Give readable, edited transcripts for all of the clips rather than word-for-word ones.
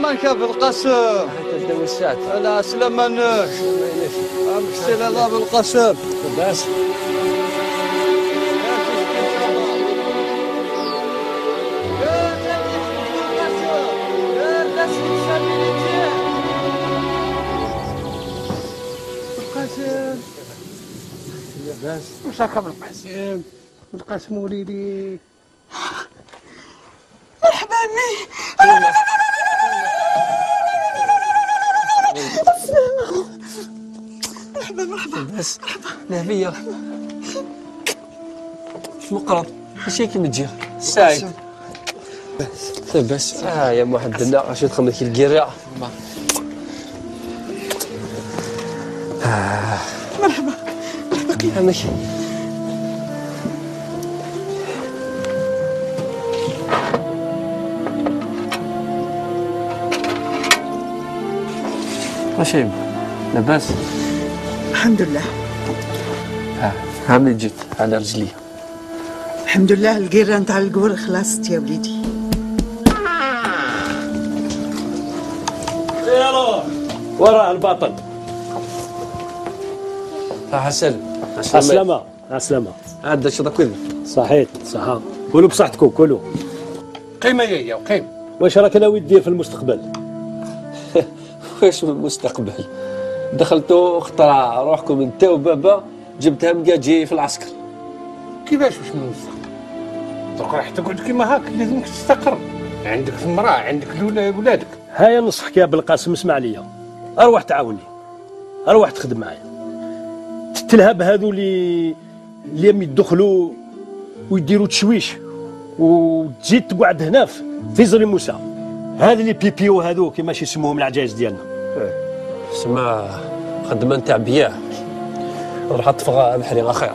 وينك يا ابو القاسم؟ تدوي الساعة. انا سلمانك. امشي لنا ابو القاسم. بس. بس وشاك ابو القاسم؟ القاسم وليدي. مرحبا امي. مرحبا بس نهبية مش مقرب ماشي كيما تجي سعيد بس يا محدنا اش تخمم كي الكيريا مرحبا ماشي ماشي لاباس الحمد لله. ها ملي جيت على رجلي الحمد لله القيرة نتاع القور خلصت يا وليدي. يلا وراء الباطل. حسن عسلامة عسلامة. عاد شو ذاك صحيت صحة. كلوا بصحتكم كلوا. قيمة يا وقيم. واش راك ناوي دير في المستقبل؟ واش من المستقبل؟ دخلتوا اخترع روحكم انت وبابا جبتها مكاجي في العسكر. كيفاش واش من المستقبل؟ دوك راح تقعد كيما هاك لازمك تستقر. عندك المرأة عندك ولادك. هيا نصحك يا بالقاسم اسمع ليا. اروح تعاوني. اروح تخدم معايا. تلهب هذو اللي يدخلوا ويديروا تشويش وتزيد تقعد هنا في زري موسى. هذا اللي بيبيو هذو كيما يسموهم العجائز ديالنا. سما خدمه نتاع بياع نروح اطفغ بحري خير.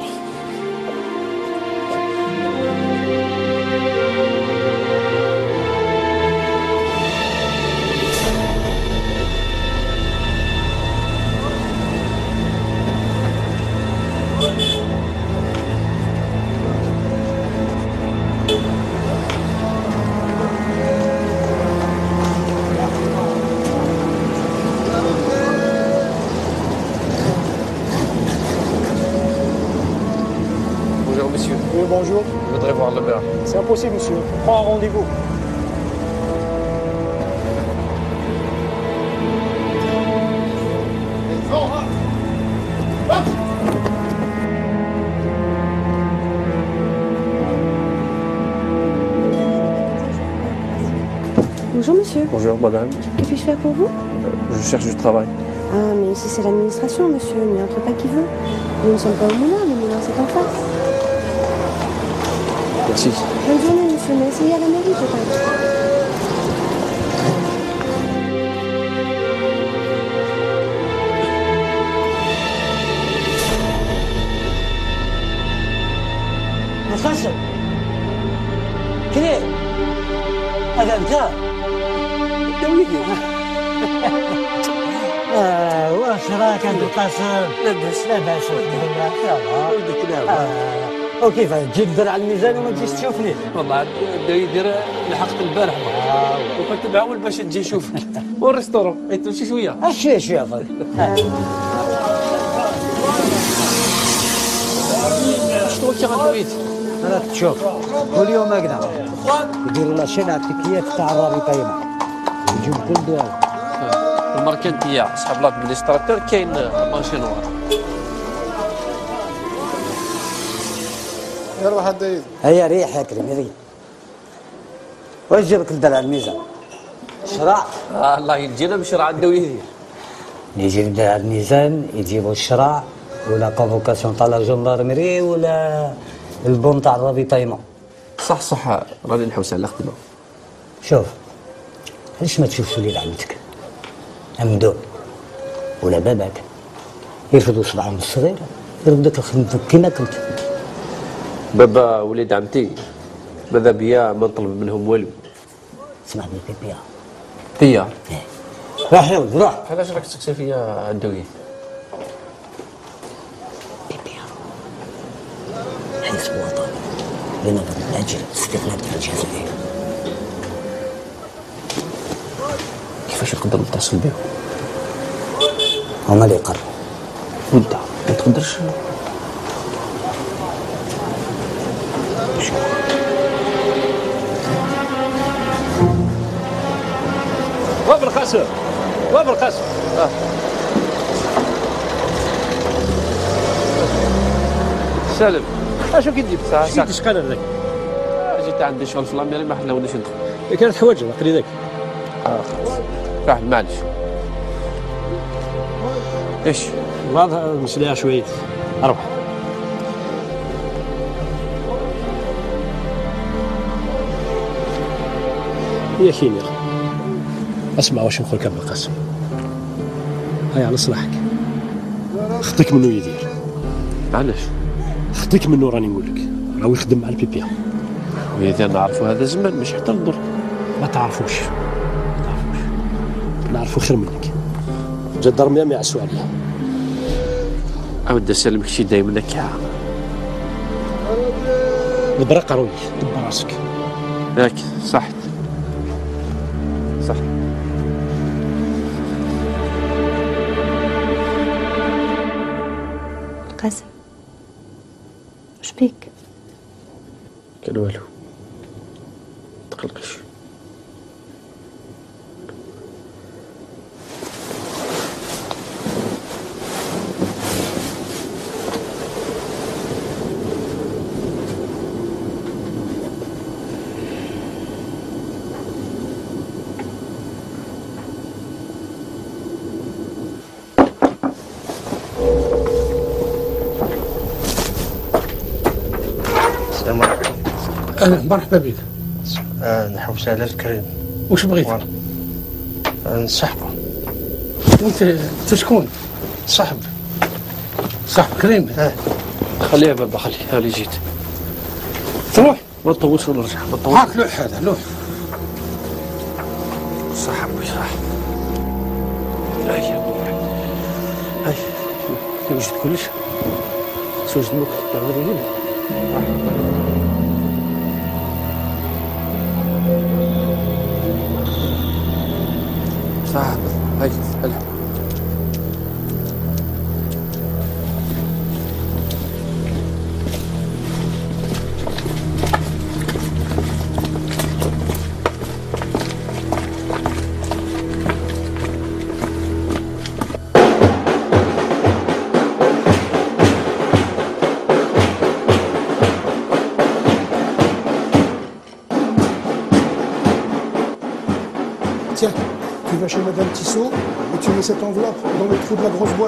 Bonjour. Je voudrais voir le maire. C'est impossible, monsieur. Prends un rendez-vous. Bonjour monsieur. Bonjour madame. Que puis-je faire pour vous? Je cherche du travail. Ah mais ici c'est l'administration monsieur, il n'y entre pas qui veut. Nous ne sommes pas au moulin, le moulin c'est en face. Merci. Bonne journée monsieur, mais essayez à la mairie peut-être. القاسم كريم هذا انت دويدي. واش راك عند القاسم؟ لاباس لاباس الحمد لله. يلا ولدك نعم. وكيف تجي تدير على الميزان وما تجيش تشوفني؟ والله يدير لحقت البارح وكنت معول باش تجي نشوفك. والريستورون تمشي شويه. شويه فضل. شنو كي غدويت؟ راك تشوف كل يوم هكذا يديروا لاشين التكيات تاع الرابطه يجيو كل دول. الماركانتيه صحاب لادمينستراتور كاين ماشي نوار. يروح الدايز. هيا ريح يا كريم ريح. واش جابك لدار على الميزان؟ شراع. الله يجينا بشرع الدويدي. يجي لدار على الميزان يجيبوا الشراع ولا كونفوكاسيون تاع لا جندارمري ولا البون تاع الرابطيمون. صح راني نحوس على الخدمه. شوف علاش ما تشوفش وليد عمتك ممدوح ولا باباك يرفدوا صبعهم الصغير يرفدوك الخدمة كيما كنت. بابا وليد عمتي ماذا بيا ما نطلب منهم والو. اسمعني بيبيا بيا روح يا ولد روح. علاش راك تسكسي فيا الدوي؟ بيبيا حيث وطن لنظر لاجل استغلال الجزائر كيفاش نقدر نتصل بهم؟ هما اللي يقرروا. وانت ما تقدرش؟ واب القاسم واب القاسم. سالم اشنو كدير؟ ساعة. شقال هذاك؟ جيت عندي شغل في لاميري ما حلاونيش ندخل. كانت حوايج باقي ذاك. راح معليش. ايش؟ والله مسليها شويه. روح. يا خيني اسمع واش نقول لك ابو القاسم. هاي على صلاحك. خطيك منو يدير. معليش. خطيك منو راني نقول لك. راهو يخدم مع البيبيا. وإذا نعرفوا هذا زمان مش حتى نضر. ما تعرفوش. نعرفو خير منك. جدر ما يعسوا عليا. أود أسلمك شي دايما لك يا البرق روي دب راسك. ياك صحت. صح. قاسم واش بيك؟ كان والو. تقلقش. السلام عليكم. مرحبا بك. نحوس على الكريم. واش بغيت؟ نصحبه. وانت شكون؟ صاحب صاحب كريم. خليها بابا خليها. هاني جيت. تروح ما تطولش ونرجع. ما تطولش. هاك لوح هذا لوح. صح ابوي صح. هاي هاي وجدت كلش. سوجد مك تعملي هنا. صح هاي هلا. Tiens, tu vas chez Madame Tissot et tu mets cette enveloppe dans le trou de la grosse boîte.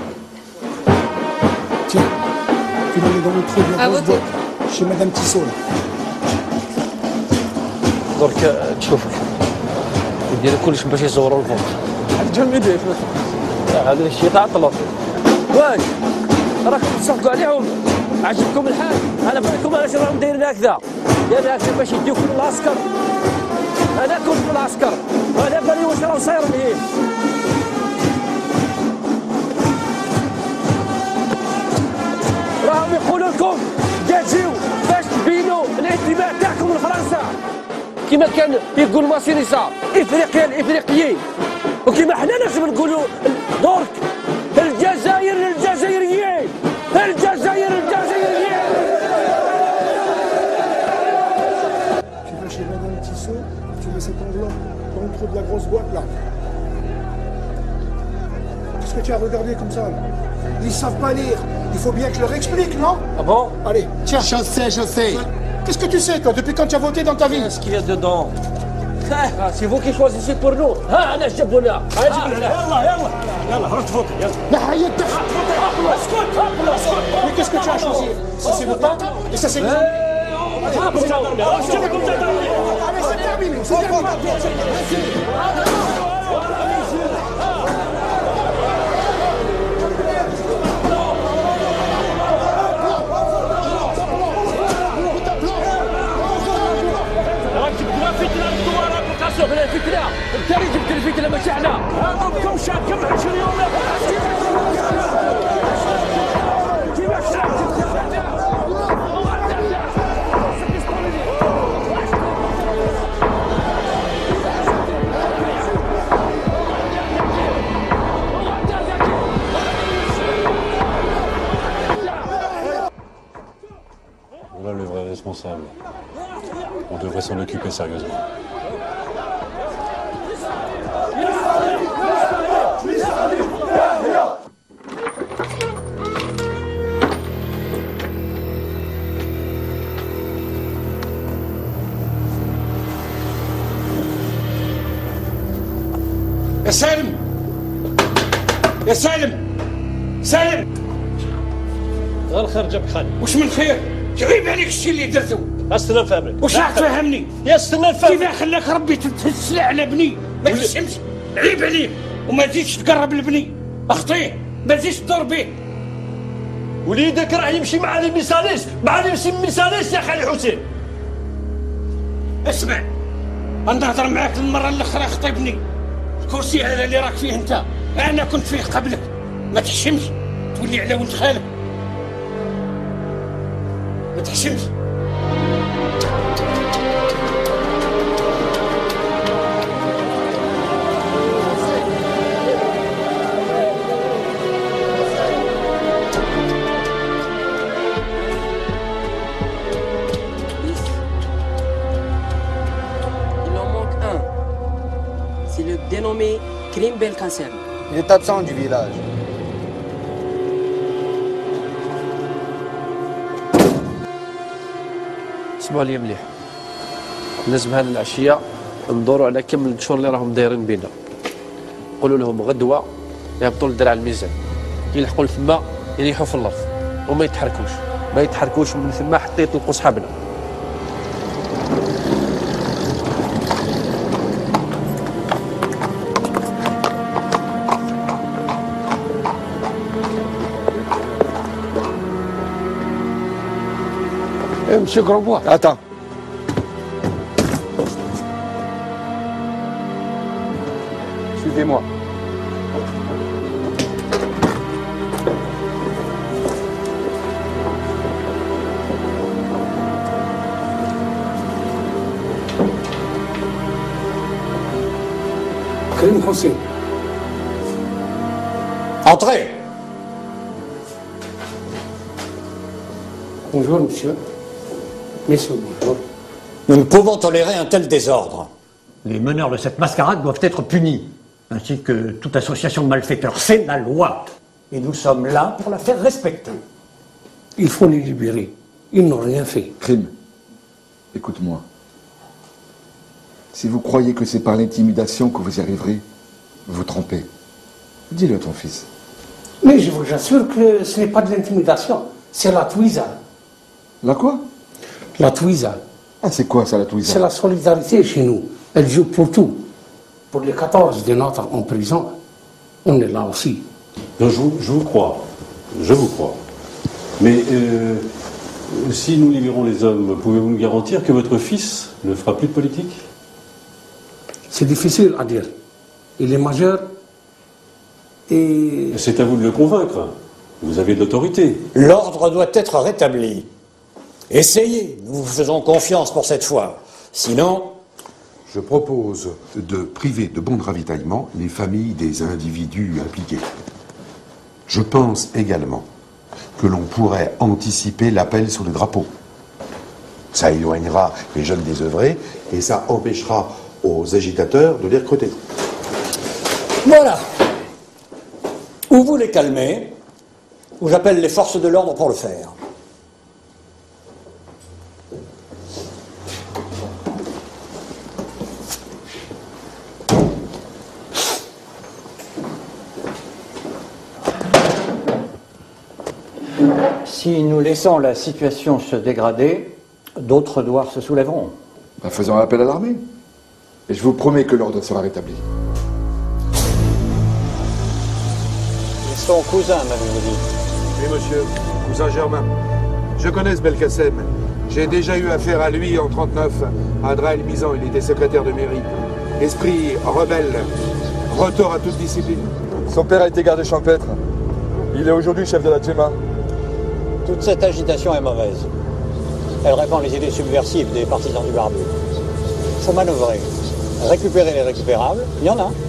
Tiens, tu la mets dans le trou de la grosse boîte chez Madame Tissot là. درك تشوفك يدير كلش باش يصوروا الفوق. تجمدوا هذا الشيء تعطلوا. واش راكم تصفقوا عليهم؟ عجبكم الحال؟ انا بالكم علاش راهم دايرين هكذا؟ يعني هكذا باش يديوكم العسكر. انا كنت في العسكر وانا بالي واش راه صاير لهيه. راهم يقولوا لكم تجيو باش تبينوا الانتماء تاعكم لفرنسا كما كان يقول ماسينيسا افريقيا الافريقيين، وكما حنا لازم نقولوا درك الجزائر للجزائريين. الجزائر للجزائريين. Tu vas chez Madame Tissot, tu mets cette enveloppe dans le trou de la grosse boîte là. Qu'est-ce que tu as regardé comme ça là? Ils savent pas lire. Il faut bien que je leur explique, non? Ah bon? Allez, tiens. Je sais. Qu'est-ce que tu sais toi depuis quand tu as voté dans ta vie? Qu'est-ce qu'il y a dedans? C'est vous qui choisissez pour nous. ها انا جبنا. يلا رد فوق يلا. لا حياتك. Mais qu'est-ce que tu as choisi? Ça c'est le temps et ça c'est le temps. Allez, c'est terminé, c'est terminé. بلا الفكرة، انت اللي جبت الفكرة ماشي احنا. كم شهر كم 20 يوم Voilà le vrai responsable. On devrait s'en occuper sérieusement. يا سالم يا سالم سالم غير خرج بك خالي. وش من خير؟ عيب عليك الشيء اللي درته. استنى نفهمك. وش راح تفهمني؟ يا استنى نفهمك. كيف خلاك ربي تتسلع على بني ما تشمش؟ عيب عليك وما تزيدش تقرب لبني اخطيه ما تزيدش تدور به. وليدك راه يمشي مع لي ميساليس مع لي ميساليس يا خالي حسين. اسمع نهضر معاك المره الاخرى خطيبني. الكرسي هذا اللي راك فيه انت انا كنت فيه قبلك ما تحشمش تولي على ولد خالك ما تحشمش. Dénommé Krim Belkacem. Il est absent du village. اسمعوا لي مليح. لازم هذه العشيه ندوروا على كامل الشهور اللي راهم دايرين بينا. نقولوا لهم غدوه يهبطوا للدرع الميزان. يلحقوا لثما يريحوا في الارض وما يتحركوش. ما يتحركوش من ثم حتى يطلقوا صحابنا. Monsieur Grosbois. Attends. Suivez-moi. Karim Hussein. Entrez. Bonjour, monsieur. Messieurs, bonjour. Nous ne pouvons tolérer un tel désordre. Les meneurs de cette mascarade doivent être punis, ainsi que toute association de malfaiteurs. C'est la loi. Et nous sommes là pour la faire respecter. Il faut les libérer. Ils n'ont rien fait. Crime, écoute-moi. Si vous croyez que c'est par l'intimidation que vous y arriverez, vous vous trompez. Dis-le à ton fils. Mais je vous assure que ce n'est pas de l'intimidation. C'est la Twiza. La quoi? La Twiza. Ah, c'est quoi ça, la Twiza? C'est la solidarité chez nous. Elle joue pour tout. Pour les 14 de notre en prison, on est là aussi. Non, je vous crois. Je vous crois. Mais si nous libérons les hommes, pouvez-vous me garantir que votre fils ne fera plus de politique? C'est difficile à dire. Il est majeur et... C'est à vous de le convaincre. Vous avez de l'autorité. L'ordre doit être rétabli. Essayez, nous vous faisons confiance pour cette fois. Sinon... Je propose de priver de bons de ravitaillement les familles des individus impliqués. Je pense également que l'on pourrait anticiper l'appel sur le drapeau. Ça éloignera les jeunes désœuvrés et ça empêchera aux agitateurs de les recruter. Voilà. Ou vous les calmez, ou j'appelle les forces de l'ordre pour le faire. Si nous laissons la situation se dégrader, d'autres douars se soulèveront. Ben, faisons appel à l'armée. Et je vous promets que l'ordre sera rétabli. Ils sont cousins, m'avez-vous dit? Oui, monsieur. Cousin Germain. Je connais ce Belkacem. J'ai déjà eu affaire à lui en 39. À Dra-el-Mizan, il était secrétaire de mairie. Esprit rebelle. Retour à toute discipline. Son père a été gardé champêtre. Il est aujourd'hui chef de la Djema. Toute cette agitation est mauvaise. Elle répand les idées subversives des partisans du barbu. Il faut manœuvrer. Récupérer les récupérables, il y en a.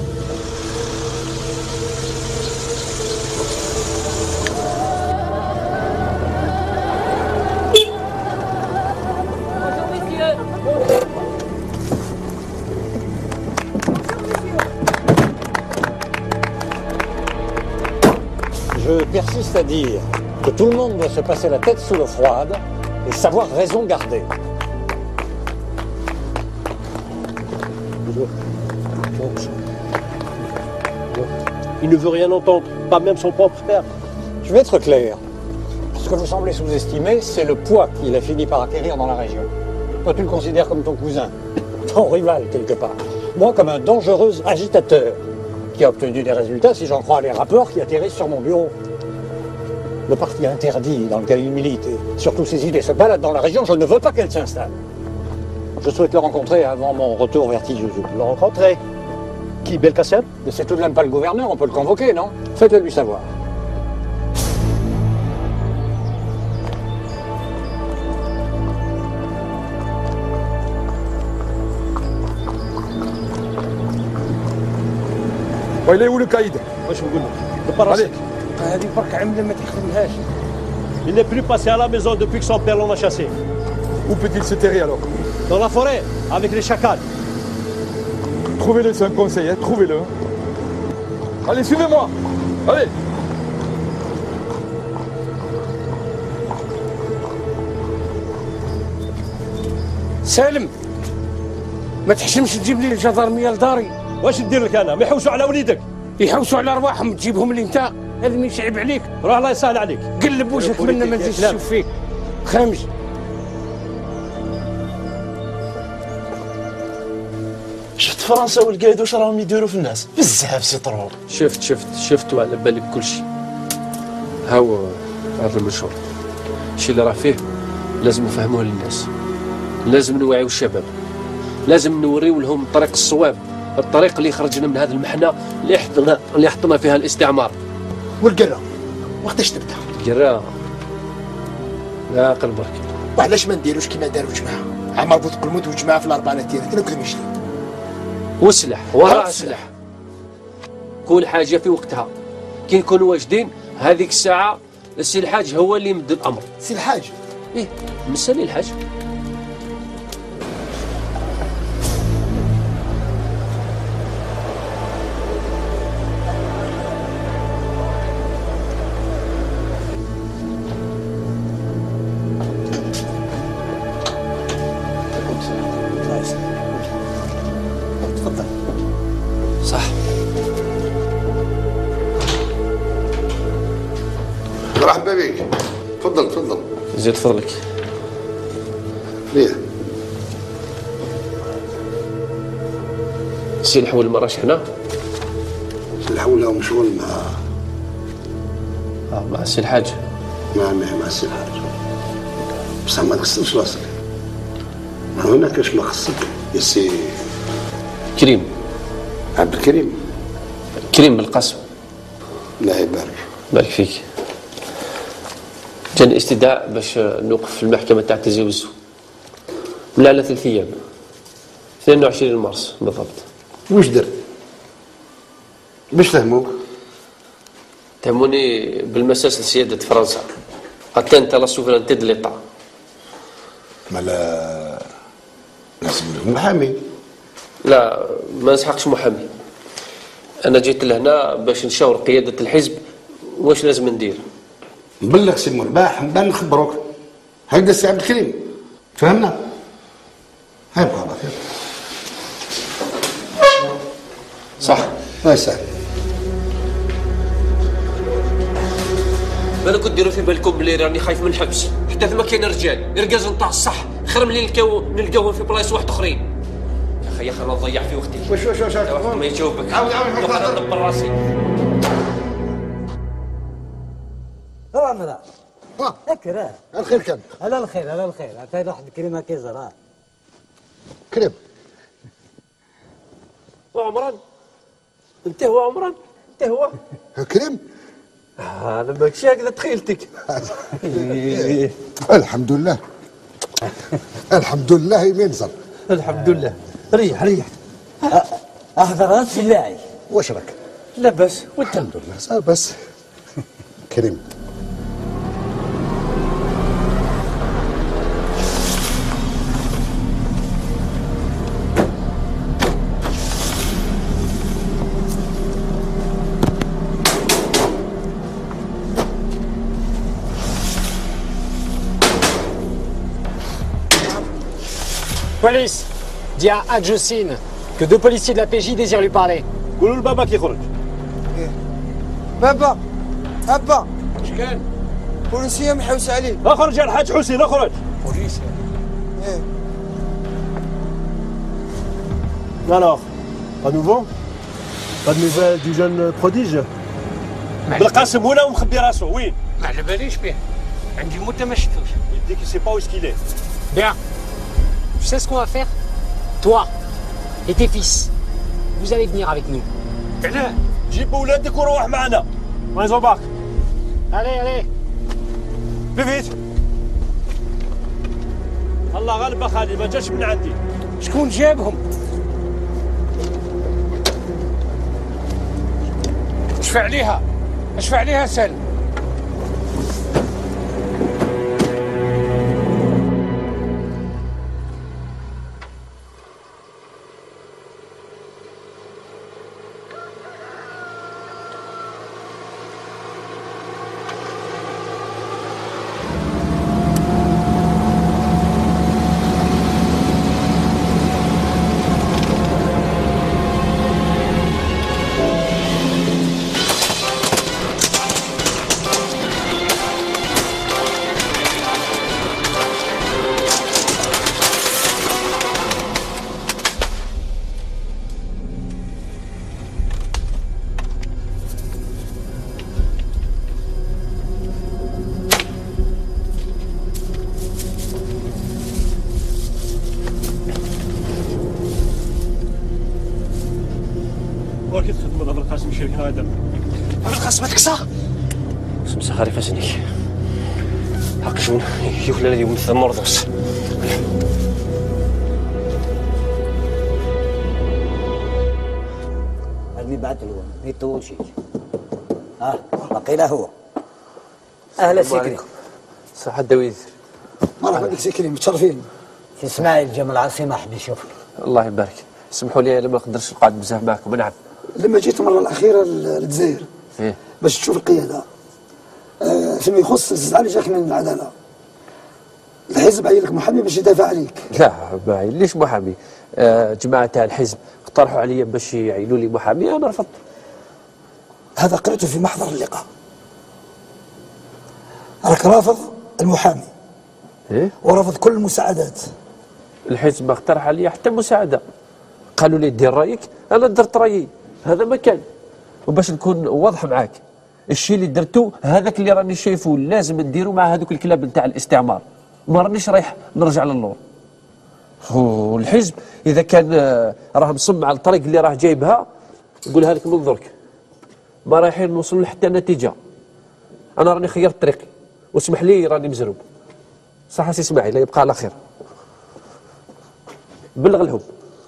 persiste à dire que tout le monde doit se passer la tête sous l'eau froide et savoir raison garder. Il ne veut rien entendre, pas même son propre père. Je vais être clair. Ce que vous semblez sous-estimer, c'est le poids qu'il a fini par acquérir dans la région. Toi, tu le considères comme ton cousin, ton rival quelque part. Moi, comme un dangereux agitateur qui a obtenu des résultats, si j'en crois les rapports qui atterrissent sur mon bureau. Le parti interdit dans lequel il milite, et surtout ses idées se baladent dans la région, je ne veux pas qu'elle s'installe. Je souhaite le rencontrer avant mon retour vers Tijouzou. Le rencontrer? Qui, Belkacem? C'est tout de même pas le gouverneur, on peut le convoquer, non? Faites-le lui savoir. Il est où le caïd? Allez. Allez. Il n'est plus passé à la maison depuis que son père l'en a chassé. Où peut-il se terrer alors? Dans la forêt, avec les chacals. Trouvez-le, c'est un conseil, hein, trouvez-le. Allez, suivez-moi. Allez. سالم ما تحشمش تجيب لي الجدارميه لداري. واش ندير لك انا؟ ما يحوسوا على وليدك. يحوسوا على ارواحهم تجيبهم لي انت. هذا ما يشعب عليك. روح الله يسهل عليك. قلب وجهك منا ما نزيدش نشوف فيك. خامج. شفت فرنسا والقايد واش راهم يديروا في الناس؟ بزاف سي طرور. شفت وعلى بالك كل شيء. هاو هذا المنشور. الشيء اللي راه فيه لازم نفهموه للناس. لازم نوعيو الشباب. لازم نوريو لهم الطريق الصواب، الطريق اللي خرجنا من هذه المحنه اللي حطنا فيها الاستعمار. والقرة وقتاش تبدا؟ القرة لا قلبك. وعلاش ما نديروش كيما داروا الجماعه؟ عمر بوتقلموت والجماعه في الاربعيناتيات كانوا كلهم يشتي. والسلاح وراء السلاح. كل حاجه في وقتها. كي نكونوا واجدين هذيك الساعه السي الحاج هو اللي يمد الامر. سي الحاج؟ ايه مسالي الحاج. تفضل. صح. مرحبا بك. تفضل تفضل. زيد فضلك. ليه؟ السي الحول ما راش هنا؟ السي الحول له مشغول مع السي الحاج. مع السي الحاج. بصح ما تخصنش راسك. هنا كاش ما خصك يا سي كريم. عبد الكريم. كريم بالقاسم. الله يبارك. بارك فيك. جاني استدعاء باش نوقف في المحكمة تاع تيزي وزو. ولا على 3 أيام. 22 مارس بالضبط. واش درت؟ باش تهموك؟ تهموني بالمساس لسيادة فرنسا. اتنت على سوفرانتي دو ليطا. مالا لازم لك محامي. لا ما نسحقش محامي. انا جيت لهنا باش نشاور قيادة الحزب واش لازم ندير. نبلغ سي مرباح نبان نخبروك. هكذا سي عبد الكريم. فهمنا؟ هاي بقى خير. صح. هاي سهل. بالكم ديروا في بالكم بلي راني خايف من الحبس، حتى ثما كاين رجال يرقز نطاع الصح، خير ملي نلقاوهم في بلايص واحد اخرين. يا اخي نضيع في وقتي. واش واحد ما يجاوبك. عاود انا ندبر راسي. راه اكره الخير كان. على الخير على الخير. عطينا واحد الكريمه كيزرع. كريم. وعمران انت هو عمران انت هو كريم. انا ماكشي هكذا تخيلتك. الحمد لله. الحمد لله يمنزل. الحمد لله. ريح احضرات في اللاعي. واش راك؟ لاباس وانت؟ الحمد لله بس. كريم. Police, dis à Adjocine que 2 policiers de la PJ désirent lui parler. قولوا لبابا كيخرج. بابا بابا اش كان؟ بوليسيه محوس عليه. اخرج يا الحاج حسين اخرج. بوليسيه. ايه. Alors, pas nouveau? Pas de nouvelles du jeune prodige? بالقاسم ولا ومخبي راسه وين؟ ما على باليش به. عندي مده ما شفتوش. Il dit qu'il sait pas où est-ce qu'il est. Bien. Tu sais ce qu'on va faire? Toi et tes fils, vous allez venir avec nous. علاه؟ جيب ولادك وروح معنا. وين زوباك؟ Allez, allez. Plus vite. الله غالب خالي ما جاش من عندي. شكون جابهم؟ اشفع عليها اشفع عليها سالم. وكي تخدم هذا القاسم شركنا هذا القاسم تكسى. سمسة خريفة سنيك. حق شون يوكل الذي يمثل مرضوس. اللي بعت له ما يطول شيء. بقينا هو. اهلا سكري. صحة الدويز. مرحبا بك سكري متشرفين. سي اسماعيل جا من العاصمة حب يشوفك. الله يبارك. سمحوا لي ما نقدرش نقعد بزاف معكم. نعم. لما جيت المره الاخيره للجزائر باش تشوف القياده فيما يخص الزعل جاك من العداله. الحزب عين لك محامي باش يدافع عليك. لا ما عينليش محامي. جماعة تاع الحزب اقترحوا علي باش يعينوا لي محامي انا رفضت. هذا قرأته في محضر اللقاء. راك رافض المحامي. ورفض كل المساعدات. الحزب ما اقترح علي حتى مساعده. قالوا لي دير رايك انا درت رايي. هذا ما كان. وباش نكون واضح معاك الشيء اللي درته هذاك اللي راني شايفه لازم نديرو مع هذوك الكلاب نتاع الاستعمار. ما رانيش رايح نرجع للور. والحزب اذا كان راه مصمم على الطريق اللي راه جايبها نقولها لك من درك ما رايحين نوصلوا لحتى نتيجه. انا راني خيرت طريقي واسمح لي راني مزروب. صح سي اسماعيل يبقى على خير. بلغ لهم.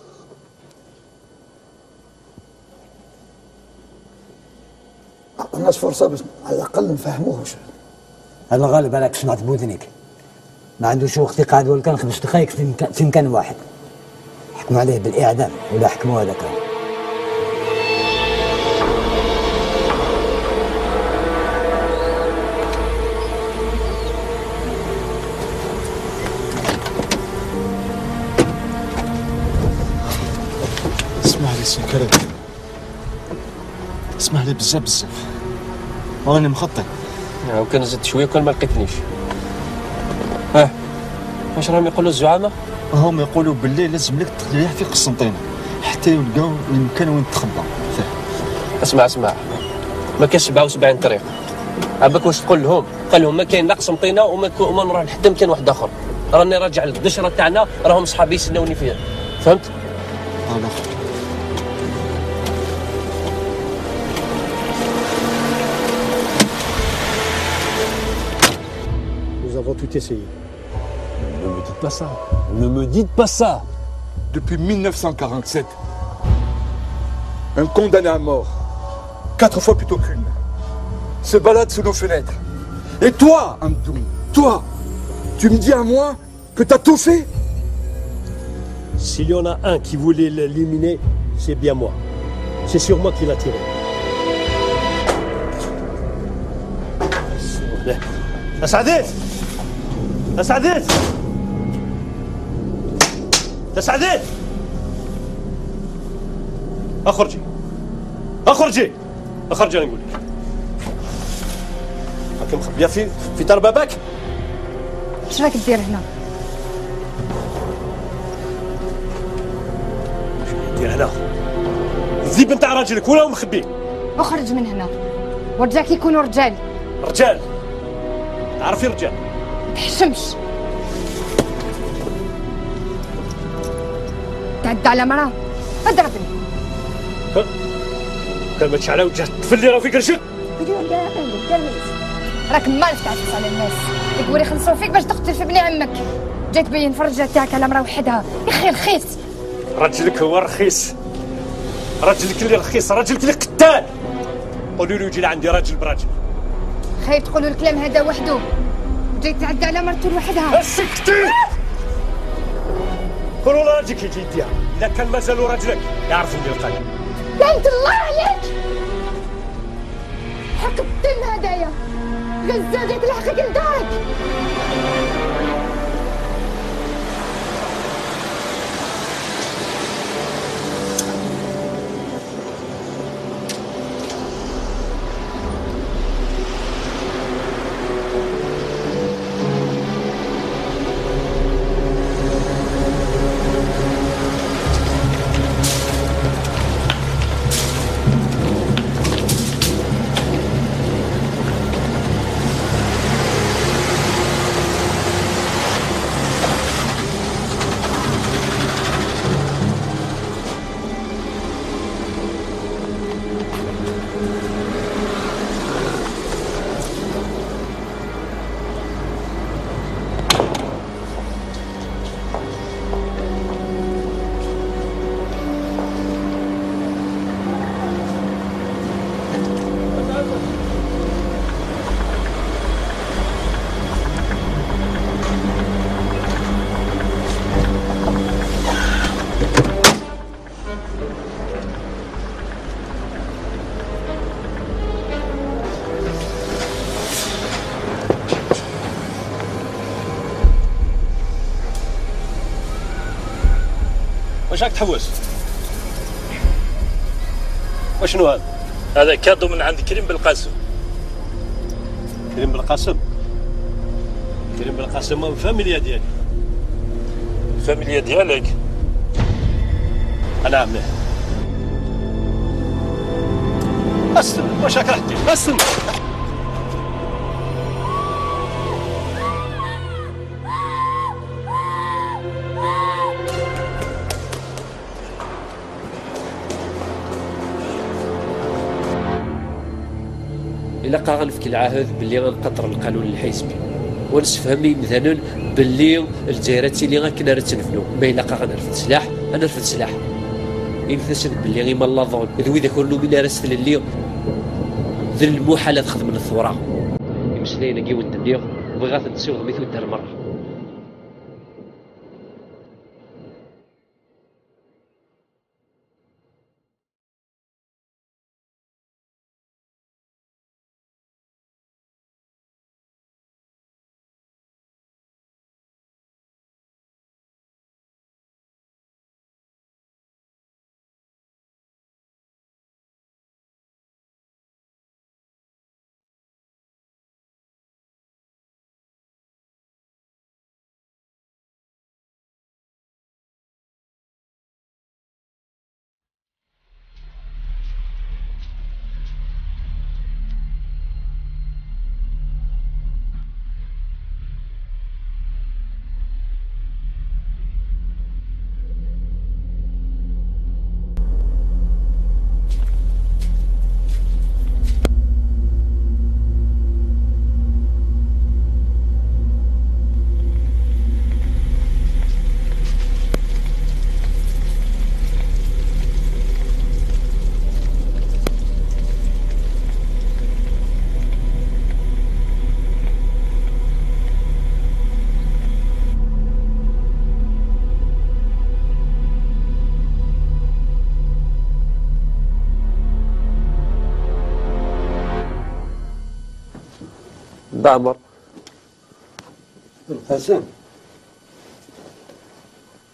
الناس فرصه باش على الاقل نفهموه. هذا غالب عليك سمعت بودنيك. ما عندوش وقت يقعد ولا كان 5 دقائق في مكان واحد. حكموا عليه بالاعدام ولا حكموا هذاك. اسمح لي سي كريم. اسمح لي بزاف راني مخطط. وكان زدت شويه وكان ما لقيتنيش. واش راهم يقولوا الزعامه؟ هم يقولوا باللي لازم لك تريح في قسنطينه حتى يلقاو المكان وين تخبى فيه. اسمع ما كاينش 77 طريق. عباك واش تقول لهم؟ قال لهم ما كاين لا قسنطينه وما نروح لحتى مكان واحد اخر. راني راجع للقشره تاعنا راهم صحابي يستناوني فيها. فهمت؟ Nous avons tout essayé. Ne me dites pas ça. Ne me dites pas ça. Depuis 1947, un condamné à mort, 4 fois plutôt qu'une, se balade sous nos fenêtres. Et toi, Amdoum, toi, tu me dis à moi que t'as tout fait? S'il y en a un qui voulait l'éliminer, c'est bien moi. C'est sur moi qu'il a tiré. أسعدت! أسعدت! تسعدين اخرجي اخرجي اخرجي انا نقول لك. راكي مخبيه في دار باباك. اش راك دير هنا؟ دير هنا الذيب نتاع راجلك ولا هو مخبيه. اخرج من هنا ورجاك يكونوا رجال. رجال تعرفي رجال ما تحشمش تعدى على مراه اضربني. كلمتش على وجه الطفل اللي راه في قرشك. راك مالك تعسس على الناس يقولوا يخلصوا فيك باش تقتل في ابن عمك. جاي تبين فرجة تاعك على مراه وحدها يا اخي رخيص. رجلك هو رخيص، رجلك اللي رخيص، رجلك اللي قتال. قولوا له يجي لعندي راجل براجل. خايف تقولوا الكلام هذا وحده جاي تعدى على مرته لوحدها. اسكتي قولوا لراجلك يجي يديها. اذا كان مازالوا راجلك يعرف ندير القانون. لعنة الله عليك حق الدم هدايا غزالة تلحقك لدارك. واش راك تحوس؟ وشنو هذا؟ هذا كادو من عند كريم بالقاسم. كريم بالقاسم؟ كريم بالقاسم هو الفاميليا ديالي. الفاميليا ديالك؟ انا عمه. اسلم واش راك راح دير؟ اسلم. إلا غنفك العهد باللي غنقطر القانون الحزبي ونسفهمي مثلا باللي الجيراتي اللي غنكنا نتنفنو ما إلا غنرفد سلاح أنا نرفد سلاح ينفسد باللي غيما لا ظن ذوي ذا كله من راسل اللي ذل المحالة تخدم من الثورة يمشي لنا كي ود الدير بغات نسوغ مثل الدار مرة. دامر القاسم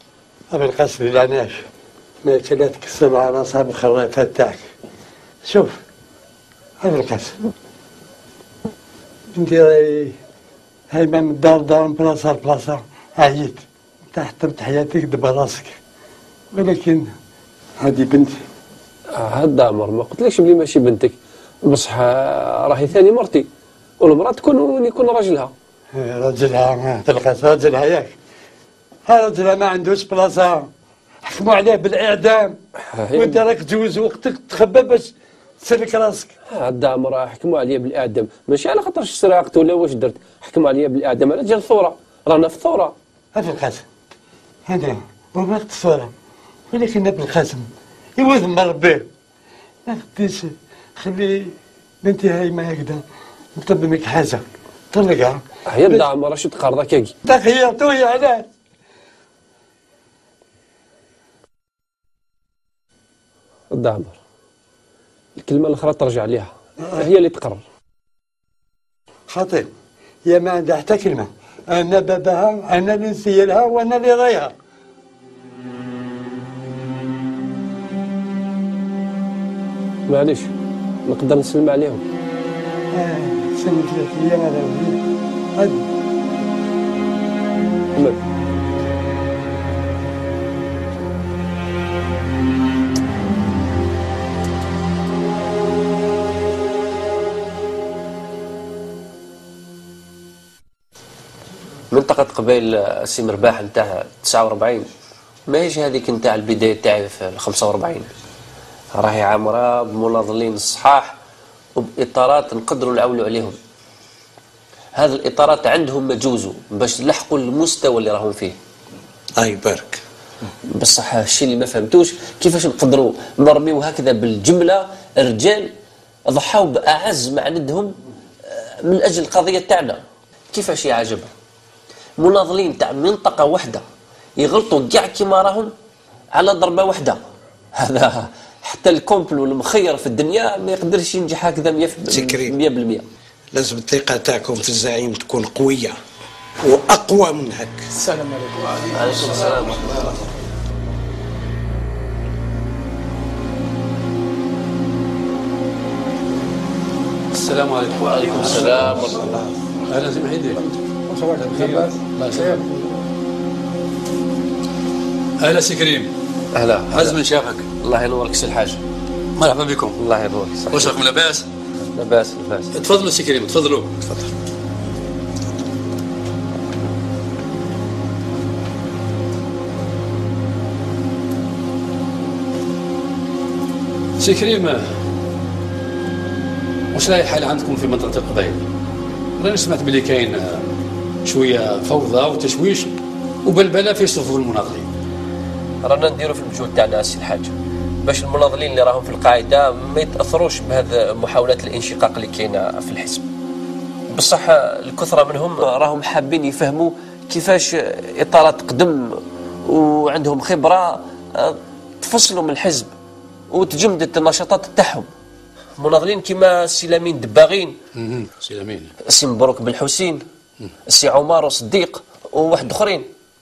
أبي القاسم العناش ما كانت تكسب على راسها الخرافات تاعك. شوف أبي القاسم، انت راهي هايمة من دار من بلاصة لبلاصة، عييت حطمت حياتك دبر راسك، ولكن هذه بنتي. هاد عمر ما قلتلكش بلي ماشي بنتك، بصح راهي ثاني مرتي، والمرأة يكون راجلها. راجلها تلقى راجلها ياك، راجلها ما عندوش بلاصة، حكموا عليه بالإعدام، وأنت راك تجوز وقتك تخبى باش تسلك راسك. هاد عمر حكموا عليا بالإعدام، ماشي على خاطرش سرقت ولا واش درت، حكموا عليا بالإعدام على جال الثورة، رانا في الثورة. أبي القاسم هذا وقت الثورة، ولكن أبي القاسم يوث من ربي ما خديش خلي بنتي هايمة هكذا، نطلب منك حاجة طلقها. هي دا عمر شو تقارضك كاكي؟ تخيرتو هي علاش؟ دا عمر الكلمة الأخرى ترجع عليها، هي اللي تقرر. خاطر هي ما عندها حتى كلمة، أنا باباها، أنا اللي نسيرها وأنا اللي رايها. معليش نقدر نسلم عليهم. سنة 3 أيام هذا هادي. منطقة قبيل السي مرباح نتاع 49 ماهيش هذيك نتاع البداية تاعي في 45، راهي عامرة بمناضلين الصحاح وبإطارات نقدروا نعولوا عليهم. هذه الإطارات عندهم مجوزوا باش يلحقوا المستوى اللي راهم فيه. الله يبارك. بصح الشيء اللي ما فهمتوش كيفاش نقدروا نرميو هكذا بالجملة رجال ضحاو بأعز ما عندهم من أجل القضية تاعنا. كيفاش يعجب مناضلين تاع منطقة واحدة يغلطوا كاع كيما راهم على ضربة واحدة؟ هذا حتى الكومبلو المخير في الدنيا ما يقدرش ينجح هكذا 100%. لازم الثقة تاعكم في الزعيم تكون قوية وأقوى من هك. السلام عليكم. وعليكم السلام ورحمة الله. السلام عليكم. وعليكم السلام ورحمة الله. أهلا سي محيدي. أهلا سي كريم. أهلا. عز من شافك. الله ينورك سي الحاج. مرحبا بكم. الله ينورك. واش راكم لاباس؟ لاباس. تفضلوا سي كريم تفضلوا. تفضل. سي كريم، واش راهي الحال عندكم في منطقة القبائل؟ راني سمعت بلي كاين شوية فوضى وتشويش وبلبلة في صفوف المناضلين. رانا نديروا في المجهود تاعنا سي الحاج باش المناضلين اللي راهم في القاعدة ما يتأثروش بهذه محاولات الانشقاق اللي كاينة في الحزب. بصح الكثرة منهم راهم حابين يفهموا كيفاش إطارات قدم وعندهم خبرة تفصلوا من الحزب وتجمدت النشاطات تاعهم. مناضلين كيما السي لامين دباغين، سي لامين، السي مبروك بن حسين، السي عمر وصديق وواحد اخرين،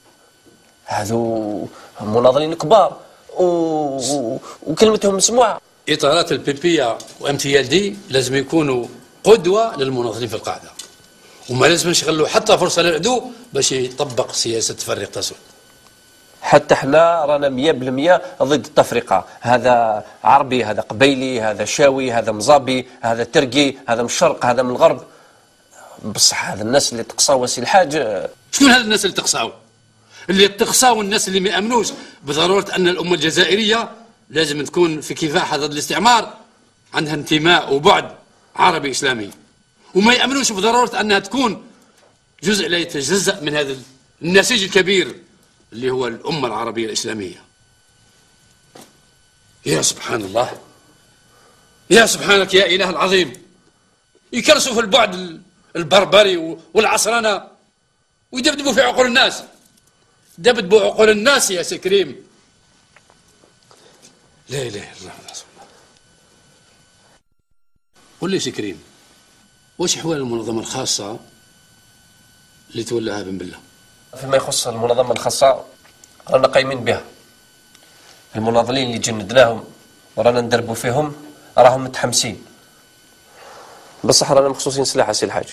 هذو مناضلين كبار وكلمتهم مسموعه. اطارات البيبيه وام تي ال دي لازم يكونوا قدوه للمناضلين في القاعده، وما لازم نشغلوا حتى فرصه للعدو باش يطبق سياسه تفريق تسود. حتى احنا رانا 100% ضد التفرقه، هذا عربي، هذا قبيلي، هذا شاوي، هذا مزابي، هذا ترقي، هذا من الشرق، هذا من الغرب. بصح هذا الناس اللي تقصاو سي الحاج. شكون هذا الناس اللي تقصاو؟ اللي تقصاو الناس اللي ما يامنوش بضروره ان الامه الجزائريه لازم تكون في كفاح ضد الاستعمار، عندها انتماء وبعد عربي اسلامي، وما يامنوش بضروره انها تكون جزء لا يتجزا من هذا النسيج الكبير اللي هو الامه العربيه الاسلاميه. يا سبحان الله، يا سبحانك يا اله العظيم، يكرسوا في البعد البربري والعصرنه ويدبدبوا في عقول الناس. دبدبوا عقول الناس يا سي كريم. لا اله الا الله رسول الله. قل لي سي كريم، واش احوال المنظمه الخاصه اللي تولاها بن بله؟ فيما يخص المنظمه الخاصه رانا قايمين بها. المناضلين اللي جندناهم ورانا ندربوا فيهم راهم متحمسين، بصح رانا مخصوصين سلاح سي الحاج.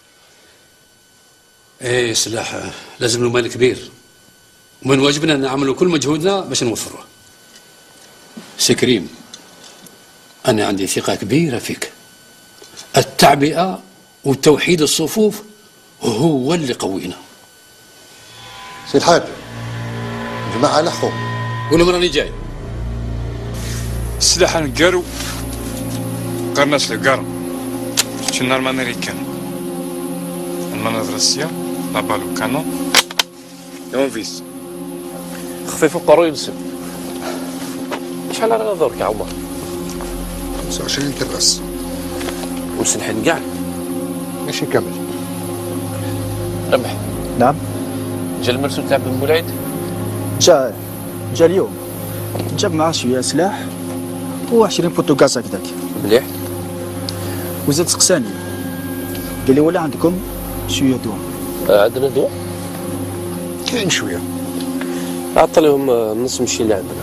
ايه سلاح لازم له مال كبير، ومن واجبنا نعملوا كل مجهودنا باش نوفروه. سي كريم، انا عندي ثقة كبيرة فيك. التعبئة وتوحيد الصفوف هو اللي قوينا. سي الحاج، جماعة لحقوا ولا مراني جاي. السلاح نقارو قرناش القارن شنو الامريكان المناظر الروسية لا بالو كانون اونفيس خفيف وقرو ينسب. شحال رانا دورك يا عمر؟ 25 كراس ومسلحين كاع؟ ماشي كامل. ربح. نعم. جا المرسول تاع بن بولعيد؟ جا اليوم، جاب معاه شويه سلاح و20 بوتوكاس هكذاك. مليح. وزاد سقساني قال لي ولا عندكم شويه دواء؟ عندنا دواء؟ كاين شويه. عطى لهم نص مشي اللي عندنا.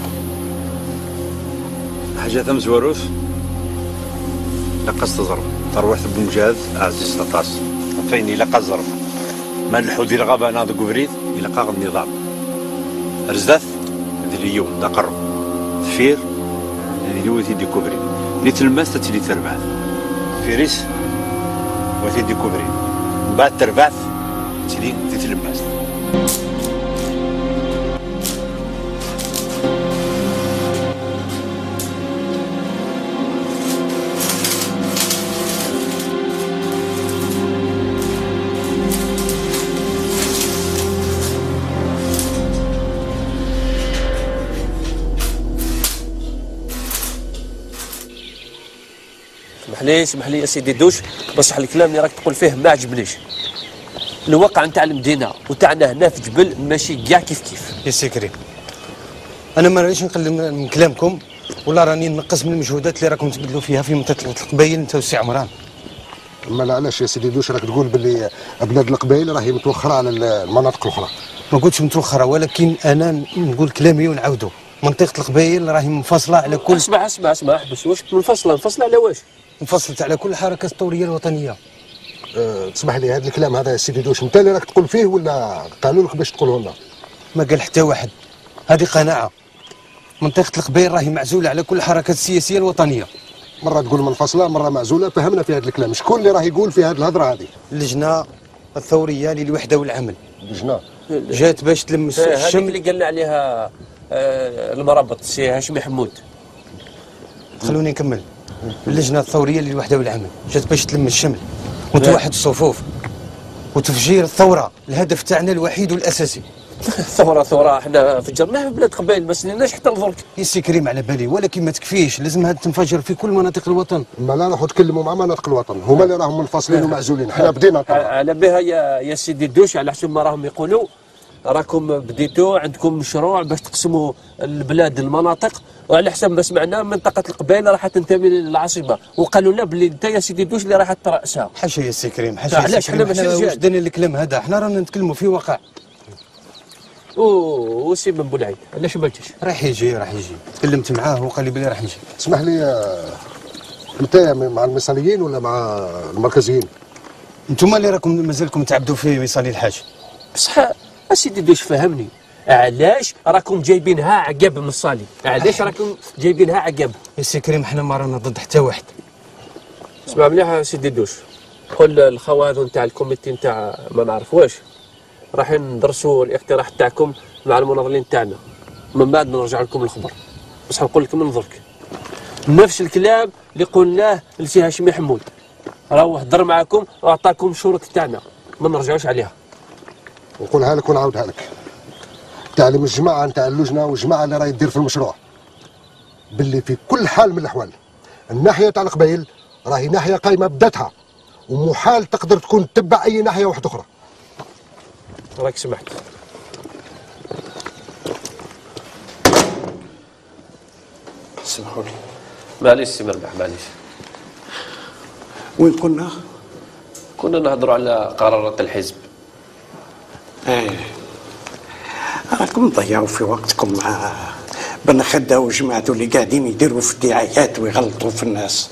حاجة ثم زواروث لقص ظرف تروح بمجاز عزيز لطاس فيني لقى ظرف ما الحودي الغابة ناض قبريد إلى قاغ النظام رزدث ذي اليوم دقر ثفير ذي اليوم تيدي كوبري لي تلمس تتلي تربعث فيريس وتيدي كوبري بعد تربعث تلي تتلمس. اسمح لي يا سيدي دوش، بصح الكلام اللي راك تقول فيه ما عجبنيش. الواقع نتاع المدينه وتاعنا هنا في جبل ماشي كاع كيف. يا سي كريم، انا ما رانيش نقلل من كلامكم ولا راني نقص من المجهودات اللي راكم تبذلوا فيها في منطقه القبايل انت والسي عمران. اما علاش يا سيدي دوش راك تقول باللي بلاد القبايل راهي متوخره على المناطق الاخرى؟ ما قلتش متوخره، ولكن انا نقول كلامي ونعاودو. منطقه القبايل راهي منفصله على كل. اسمع احبس. واش منفصله على واش؟ انفصلت على كل الحركه الثوريه الوطنيه. تسمح لي هذا الكلام هذا يا سيدي دوش انت اللي راك تقول فيه ولا قالوا لك باش تقوله لنا؟ ما قال حتى واحد، هذه قناعه. منطقه القبائل راهي معزوله على كل الحركات السياسيه الوطنيه. مره تقول منفصله مره معزوله، فهمنا في هذا الكلام. شكون اللي راه يقول في هذه الهضره هذه؟ اللجنه الثوريه للوحده والعمل. اللجنه جات باش تلمس الشمل اللي قالنا عليها المرابط سي هاشمي حمود. خلوني نكمل. اللجنه الثوريه للوحده والعمل جات باش تلم الشمل وتوحد الصفوف وتفجير الثوره، الهدف تاعنا الوحيد والاساسي. ثوره احنا فجرناها في بلاد قبائل ما سنيناش حتى لدرك. يا سي كريم على بالي، ولكن ما تكفيش، لازمها تنفجر في كل مناطق الوطن. ما لا راحوا تكلموا مع مناطق الوطن، هما اللي راهم منفصلين ومعزولين. احنا بدينا على بها يا سيدي الدوش، على حسب ما راهم يقولوا راكم بديتوا عندكم مشروع باش تقسموا البلاد المناطق، وعلى حسب ما سمعنا منطقه القبائل راح تنتمي للعاصمه، وقالوا لا باللي انت يا سيدي دوش اللي راح ترأسها. حاشا يا سي كريم، حاشا. علاش حنا ماشي رجال؟ واش داني الكلام هذا؟ حنا رانا نتكلموا في واقع. وسي بن بولعيد علاش ما جاش؟ راح يجي. تكلمت معاه وقال لي بلي راح يجي. اسمح لي، انت مع المثاليين ولا مع المركزيين؟ انتم اللي راكم مازالكم تعبدوا في ميصالي الحاج. بصح اسيدي دوش فهمني، علاش راكم جايبينها عقب من الصالي؟ علاش راكم جايبينها عقب؟ يا سي كريم حنا ما رانا ضد حتى واحد. اسمع مليح سيدي دوش، قول الخوا هذو نتاع الكوميتي نتاع ما نعرف واش رايحين ندرسوا الاقتراح تاعكم مع المناضلين تاعنا، من بعد نرجع لكم الخبر. بصح نقول لكم من درك نفس الكلام اللي قلناه لسي هاشمي حمود، راهو هضر معاكم واعطاكم الشروط تاعنا، ما نرجعوش عليها. نقولها لك ونعاودها لك. تعلم الجماعه نتاع اللجنه والجماعه اللي راهي تدير في المشروع باللي في كل حال من الاحوال الناحيه تاع القبائل راهي ناحيه قايمه بذاتها، ومحال تقدر تكون تتبع اي ناحيه واحده اخرى. راك سمعت. سمحوا لي. معليش سي مربح معليش. وين كنا؟ كنا نهضروا على قرارات الحزب. راكم تضيعوا في وقتكم مع بن خدة وجماعته اللي قاعدين يديروا في الدعايات ويغلطوا في الناس.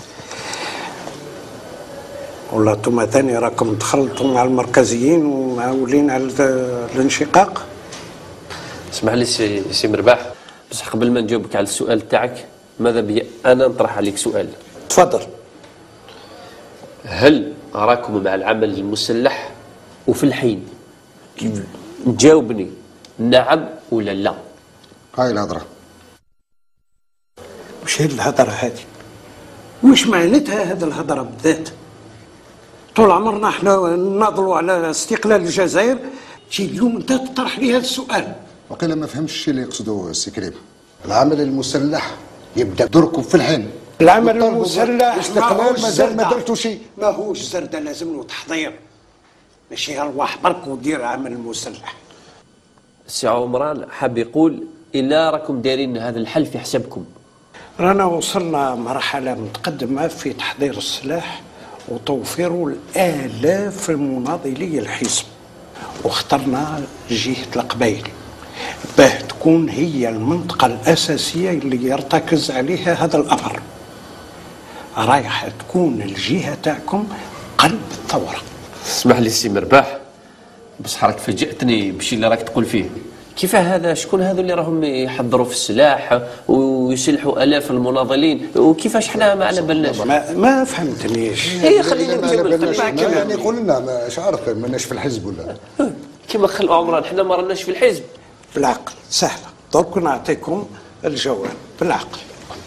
ولا انتم ثاني راكم تخلطوا مع المركزيين ومعولين على الانشقاق. اسمح لي سي مرباح، بصح قبل ما نجاوبك على السؤال تاعك ماذا بي انا نطرح عليك سؤال. تفضل. هل راكم مع العمل المسلح وفي الحين جاوبني نعم ولا لا؟ هاي الهضره. وش هي الهضره هذه؟ وش معناتها هذه الهضره بالذات؟ طول عمرنا احنا نناضلوا على استقلال الجزائر، تجي اليوم انت تطرح لي هذا السؤال. وقيل ما فهمش الشيء اللي يقصده السي كريم. العمل المسلح يبدا دركم في الحين. العمل المسلح استقلال مازال ما درتوا شيء. ماهوش زرده، لازم له تحضير، ماشي ارواح برك ودير عمل المسلح. السي عمران حاب يقول إلا راكم دايرين هذا الحل في حسابكم. رانا وصلنا مرحله متقدمه في تحضير السلاح وتوفير الآلاف المناضلي الحزب، واخترنا جهة القبائل باه تكون هي المنطقة الأساسية اللي يرتكز عليها هذا الأمر. رايحة تكون الجهة تاعكم قلب الثورة. اسمح لي سي مرباح، بصح راك فاجأتني بالشيء اللي راك تقول فيه. كيف هذا؟ شكون هذو اللي راهم يحضروا في السلاح ويسلحوا آلاف المناضلين؟ وكيفاش حنا ما على بالناش؟ ما فهمتنيش. هي خلينا نكمل. يعني قول لنا مش عارف ماناش في الحزب ولا كيما خلوا عمران حنا ما راناش في الحزب. بالعقل سهله، درك نعطيكم الجواب بالعقل.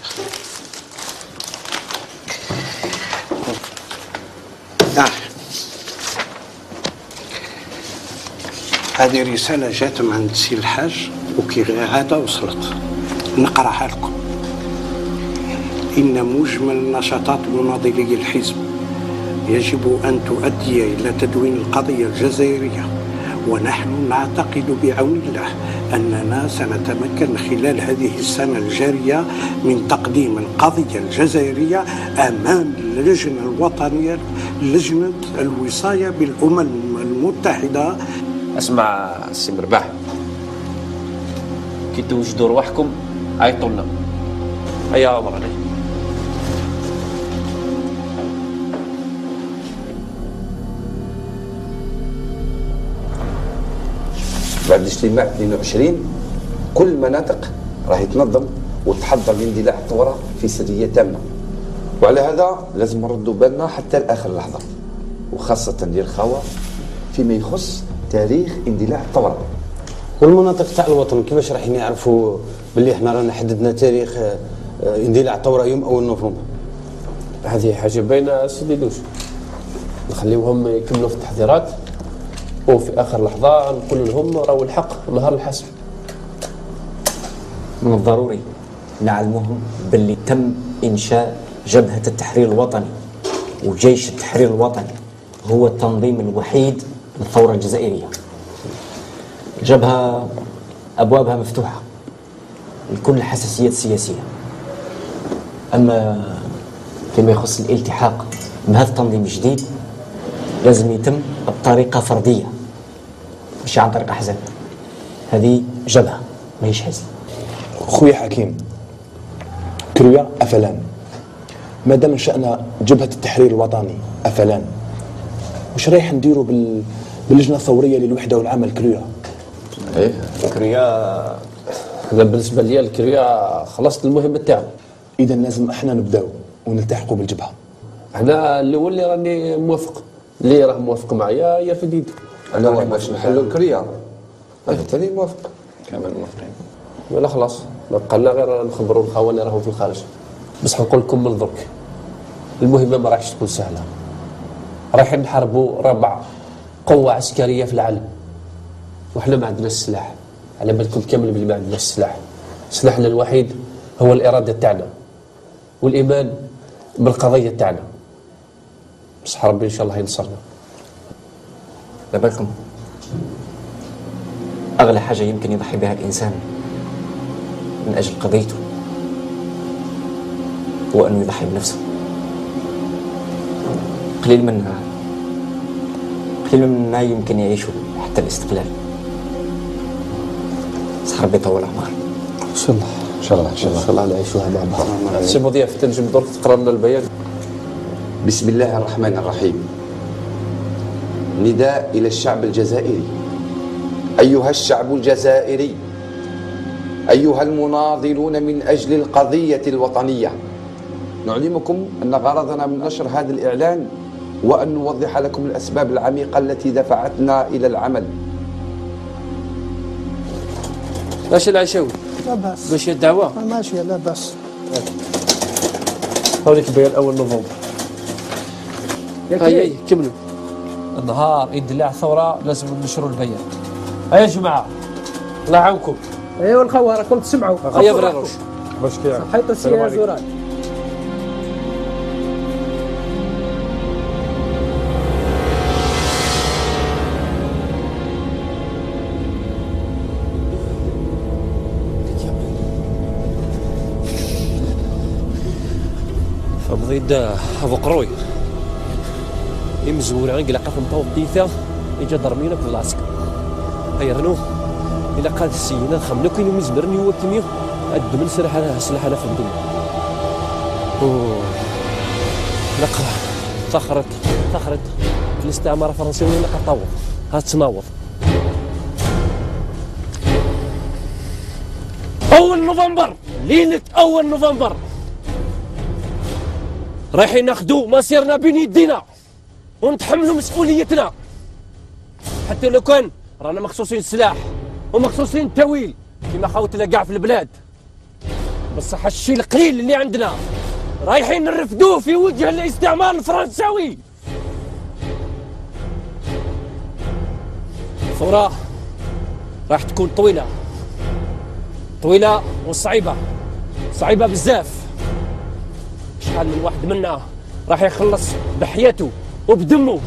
هذه رسالة جات من عند سي الحاج وكي عادة وصلت، نقراها لكم. إن مجمل نشاطات مناضلي الحزب يجب أن تؤدي إلى تدوين القضية الجزائرية، ونحن نعتقد بعون الله أننا سنتمكن خلال هذه السنة الجارية من تقديم القضية الجزائرية أمام اللجنة الوطنية، لجنة الوصاية بالأمم المتحدة. اسمع سي مرباح، كي توجدوا رواحكم عيطوا لنا. هيا عمر علي. بعد اجتماع 22 كل المناطق راهي تنظم وتحضر لاندلاع الثوره في سريه تامه، وعلى هذا لازم نردوا بالنا حتى لاخر لحظه، وخاصه ديال الخاوه فيما يخص تاريخ اندلاع الثوره. والمناطق تاع الوطن كيفاش راح يعرفوا باللي احنا رانا حددنا تاريخ اندلاع الثوره يوم 1 نوفمبر؟ هذه حاجه باينه سيدي دوش، نخليوهم يكملوا في التحضيرات وفي اخر لحظه نقول لهم راهو الحق نهار الحسم. من الضروري نعلمهم باللي تم انشاء جبهه التحرير الوطني، وجيش التحرير الوطني هو التنظيم الوحيد للثوره الجزائريه. الجبهه ابوابها مفتوحه لكل الحساسيات السياسيه، اما فيما يخص الالتحاق بهذا التنظيم الجديد لازم يتم بطريقه فرديه مش عن طريق احزاب. هذه جبهه ماهيش حزب. خويا حكيم، كرويا افلان، مادام انشانا جبهه التحرير الوطني افلان، واش رايح نديروا باللجنه الثوريه للوحده والعمل كرويا؟ ايه كرويا هذا بالنسبه لي الكرويا خلصت المهمه تاعو. اذا لازم احنا نبداو ونلتحقوا بالجبهه. انا الاول اللي راني موافق، اللي راه موافق معايا يرفد يده. انا باش نحلوا الكريه انا ثاني موافق، كامل موافقين. ولا خلاص ما بقى لنا غير نخبروا الخونه راهم في الخارج. بصح نقول لكم من درك المهمه ما راحش تكون سهله. رايحين نحاربوا رابع قوه عسكريه في العالم، وحنا ما عندناش السلاح. على بالكم كامل بلي ما عندناش السلاح. سلاحنا الوحيد هو الاراده تاعنا والايمان بالقضيه تاعنا. بصح ربي ان شاء الله ينصرنا. على بالكم اغلى حاجه يمكن يضحي بها الانسان من اجل قضيته هو انه يضحي بنفسه. قليل منا يمكن يعيشوا حتى الاستقلال. صحر بيطول عمر. ان شاء الله ان شاء الله ان شاء الله ان شاء الله نعيشوها مع بعض. سي مضياف تنجم درك تقرا لنا البيان. بسم الله الرحمن الرحيم. نداء إلى الشعب الجزائري. أيها الشعب الجزائري، أيها المناضلون من أجل القضية الوطنية، نعلمكم أن غرضنا من نشر هذا الإعلان هو أن نوضح لكم الأسباب العميقة التي دفعتنا إلى العمل. ماشي العشاوي؟ لا بأس. ماشي الدعوة؟ ماشية لا بأس. هاوليك بيان أول نوفمبر. هاي كملوا. النهار يدلع ثورة لازم نشروا البيان. هيا يا جماعة الله يعاونكم. ايوا الخوة راكم تسمعوا. هيا بريروش. باش كي حيط السيارة زورات. فمضيد أبو قروي يمزور عن قلقة مطوط ديثا يجا ضرمينا في العسكر. هيا رنو إلا قاد السينا خمنا كاين مزبرني هو كيميا قد من سلاحنا في الدنيا. نقرا ثخرت في الاستعمار الفرنسي ولا قطاوض ها تناوض. أول نوفمبر ليلة أول نوفمبر رايحين ناخدو مصيرنا بين يدينا ونتحملوا مسؤوليتنا، حتى لو كان رانا مخصوصين السلاح ومخصوصين التويل كما خوتنا كاع في البلاد، بصح الشيء القليل اللي عندنا رايحين نرفدوه في وجه الاستعمار الفرنساوي. الثورة راح تكون طويلة وصعيبة بزاف. شحال من واحد منا راح يخلص بحياته وبدمه.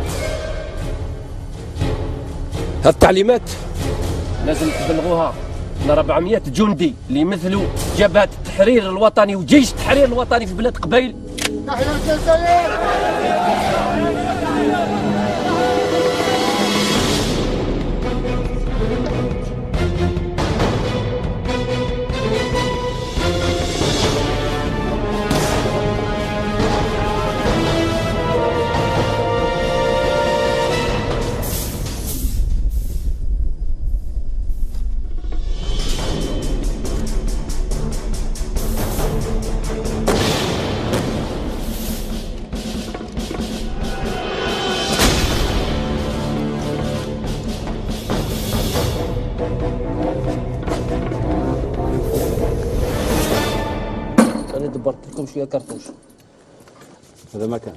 هاد التعليمات لازم تبلغوها ل 400 جندي اللي يمثلوا جبهة التحرير الوطني وجيش التحرير الوطني في بلاد قبيل. تحية الجزائر. دبرت لكم شويه كرتوش. هذا مكان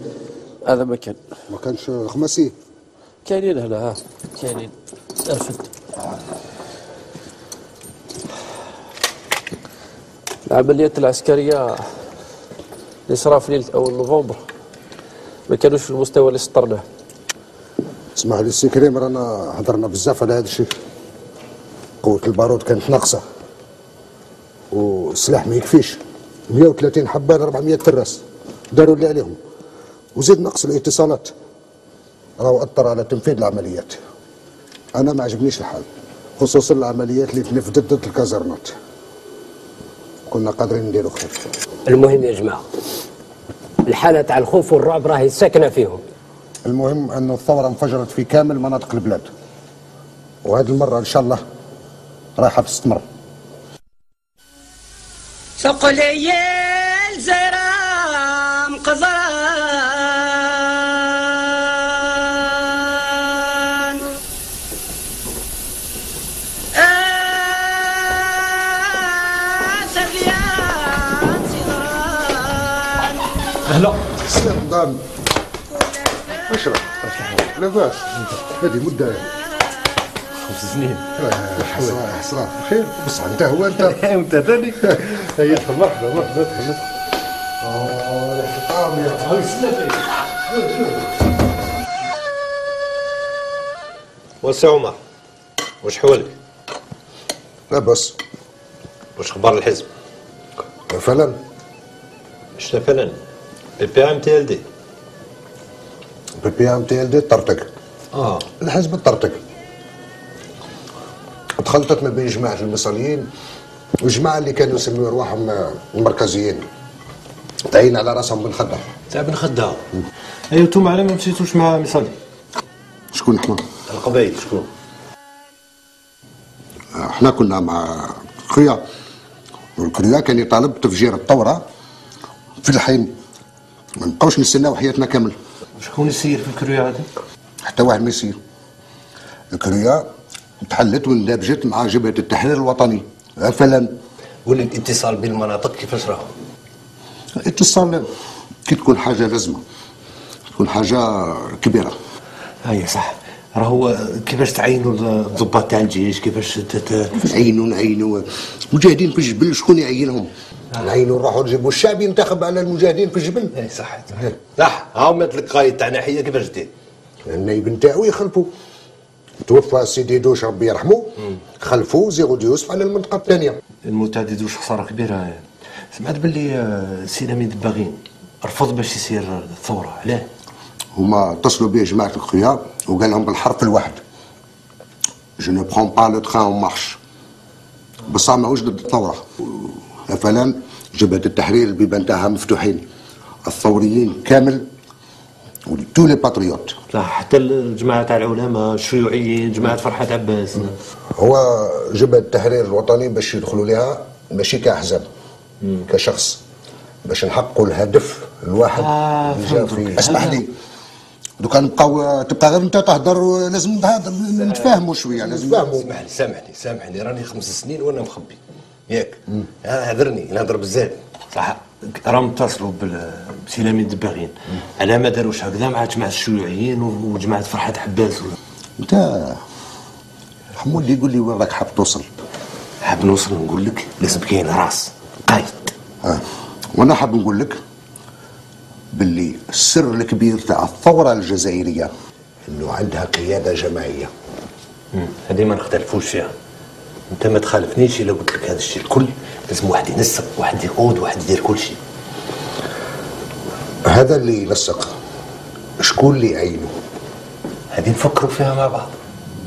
ما كانش خماسي. كاينين هنا ها كاينين. ارفد العمليات العسكريه اللي صرا في ليله اول نوفمبر ما كانوش في المستوى اللي سطرناه. اسمح لي السي كريم، رانا هضرنا بزاف على هذا الشيء. قوة البارود كانت ناقصة والسلاح ما يكفيش. 130 حبة ل 400 تراس داروا اللي عليهم، وزيد نقص الاتصالات راهو أثر على تنفيذ العمليات. أنا ما عجبنيش الحال، خصوصا العمليات اللي تنفذت ضد الكازرنات. كنا قادرين نديروا خير. المهم يا جماعة الحالة تاع الخوف والرعب راهي ساكنة فيهم. المهم أن الثورة انفجرت في كامل مناطق البلاد، وهذه المرة إن شاء الله رايحة تستمر. سوق لي الزرام قزران سريان سيدران. أهلا سلام دام. اشرب لاباس. هذه مدة 5 سنين. حسران خير. بص انت هو انت وانت ثاني. هيا مرحبا مرحبا. طعم يا وسع عمر، واش حوالك؟ لاباس. واش اخبار الحزب؟ فلان. شنو فلان؟ PPM-TLD. PPM-TLD طرطق. الحزب طرطق. خلطت ما بين جماعه المصريين والجماعه اللي كانوا يسميوا ارواحهم المركزيين، تعين على راسهم بن خدام. تاع بن خدام. ايوا انتم على ما مشيتوش مع مصالي؟ شكون احنا؟ القبائل شكون؟ احنا كنا مع الكريا، والكريا كان يطالب بتفجير الثوره في الحين، ما نبقاوش نستناو حياتنا كامل. شكون يسير في الكريا هذا؟ حتى واحد ما يسير. الكريا تحلت واندمجت مع جبهه التحرير الوطني فعلا. والاتصال بين المناطق كيفاش راهو؟ الاتصال كي تكون حاجه لازمه، تكون حاجه كبيره. اي صح. راهو كيفاش تعينوا الضباط تاع الجيش؟ كيفاش نعينوا مجاهدين في الجبل. شكون يعينهم؟ نعينوا نروحوا نجيبوا الشعب ينتخب على المجاهدين في الجبل. اي صح صح. هاو مثل القايد تاع ناحيه كيفاش دير؟ النايب نتاعو يخلفوا. توفى سيدي دوش ربي يرحمه، خلفوا زيغو يوسف على المنطقه الثانيه. المتعدد دوش خساره كبيره. سمعت باللي سي لامين دباغين رفض باش يصير الثوره، علاه؟ هما اتصلوا به جماعه الخيار وقال لهم بالحرف الواحد جو نو برون با لو تران اون مارش. بصح ماهوش ضد الثوره. مثلا جبهه التحرير البيبان تاعها مفتوحين، الثوريين كامل وتو لي باتريوت. لا حتى الجماعه تاع العلماء الشيوعيين، جماعه فرحات عباس. هو جبهه التحرير الوطني باش يدخلوا لها ماشي كاحزاب، كشخص، باش نحققوا الهدف الواحد اللي جا في. اسمح لي دوكا نبقاو تبقى غير انت تهضر، لازم نتفاهموا شويه، لازم نتفاهموا. سامحني راني 5 سنين وانا مخبي ياك. هذرني نهضر بزاف صح. راهم اتصلوا بسي لامين دباغين، على ما داروش هكذا مع جماعه الشيوعيين وجماعه فرحات عباس. انت حمولي يقول لي وين راك حاب توصل؟ حاب نوصل نقول لك لازم كاين راس قايد. وانا حاب نقول لك باللي السر الكبير تاع الثوره الجزائريه انه عندها قياده جماعيه. هذه ما نختلفوش فيها. انت ما تخالفنيش الا قلت لك هذا الشيء الكل لازم واحد ينسق، واحد يقود، واحد يدير كل شيء. هذا اللي ينسق شكون اللي يعينه؟ هذه نفكروا فيها مع بعض.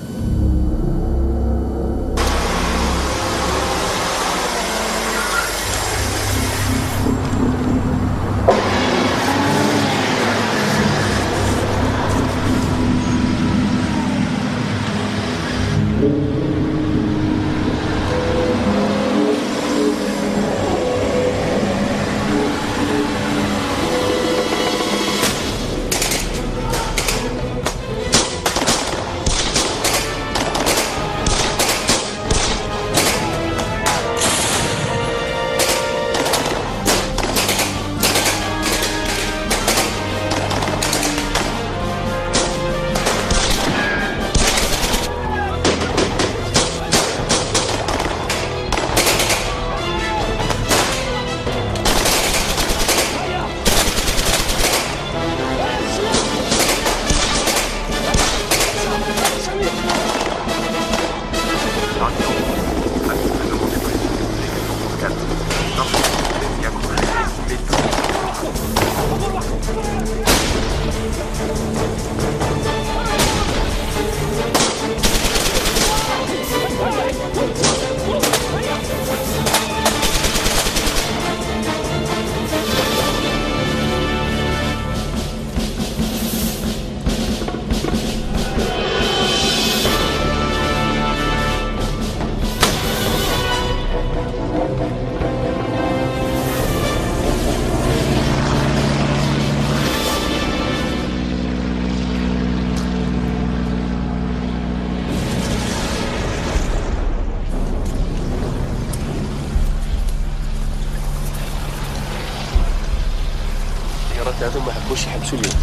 هذوما ما حبوش يحبسوا اليوم.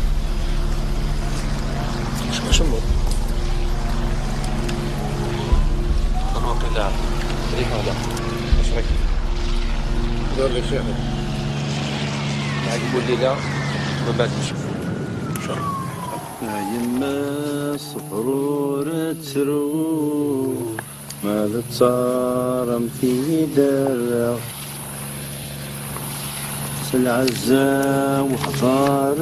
شنو الواقع خليك هذا اش رايك؟ دور لي شيخ معك يقول لي لا ما بعد نشوف ان شاء الله. يما صفرورة تروح ماذا تصارم في درة العزة وحضار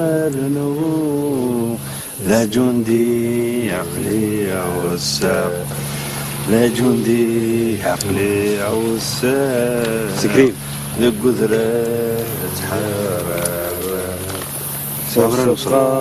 النور لا جندي عقلي وساق لا جندي عقلي عوسان سكرين القدرة تحرر صبر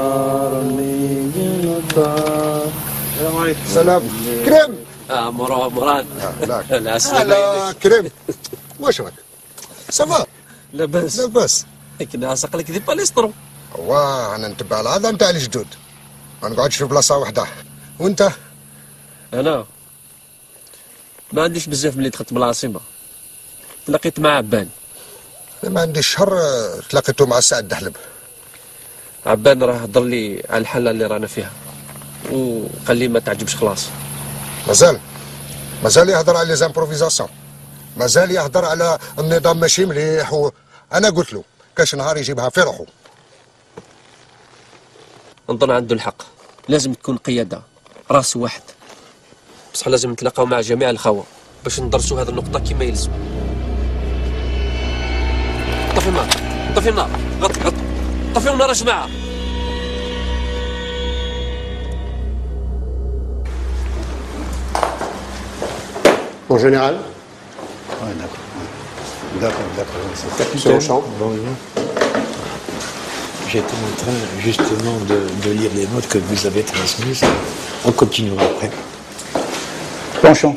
السلام عليكم. سلام كريم. مراد لا كريم واش راك؟ سافا لاباس لاباس. كنا عسق لك دي باليسترو. واه انا نتبع العاده نتاع الجدود، ما نقعدش في بلاصه وحده. وانت؟ انا ما عنديش بزاف ملي دخلت من العاصمه، تلاقيت مع عبان. ما عنديش شهر تلاقيته مع سعد دحلب. عبان راه هضر لي على الحاله اللي رانا فيها وقال لي ما تعجبش خلاص. مازال يهضر على لي زامبروفيزاسيون، مازال يهضر على النظام ماشي مليح. انا قلت له كاش نهار يجيبها في روحه. نظن عنده الحق، لازم تكون قياده راس واحد، بصح لازم نتلاقاو مع جميع الخوة باش ندرسوا هذه النقطه كما يلزم. طفي النار طفي النار، غط طفيوا النار يا جماعه. Mon général. Ouais, d'accord. Sur le champ. Bonjour. J'étais en train justement de lire les notes que vous avez transmises. On continuera après. Penchant.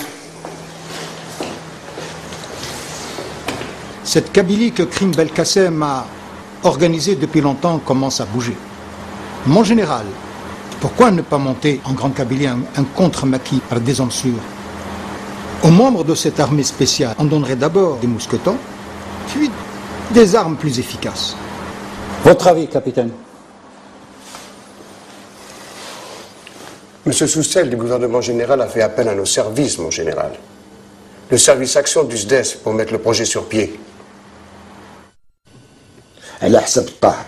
Cette Kabylie que Krim Belkacem a organisée depuis longtemps commence à bouger. Mon général, pourquoi ne pas monter en Grande Kabylie un contre-maquis par des hommes sûrs? Aux membres de cette armée spéciale, on donnerait d'abord des mousquetons, puis des armes plus efficaces. Votre avis, capitaine? Monsieur Soussel du gouvernement général a fait appel à nos services, mon général. Le service action du SDES pour mettre le projet sur pied. على حسب الطاهر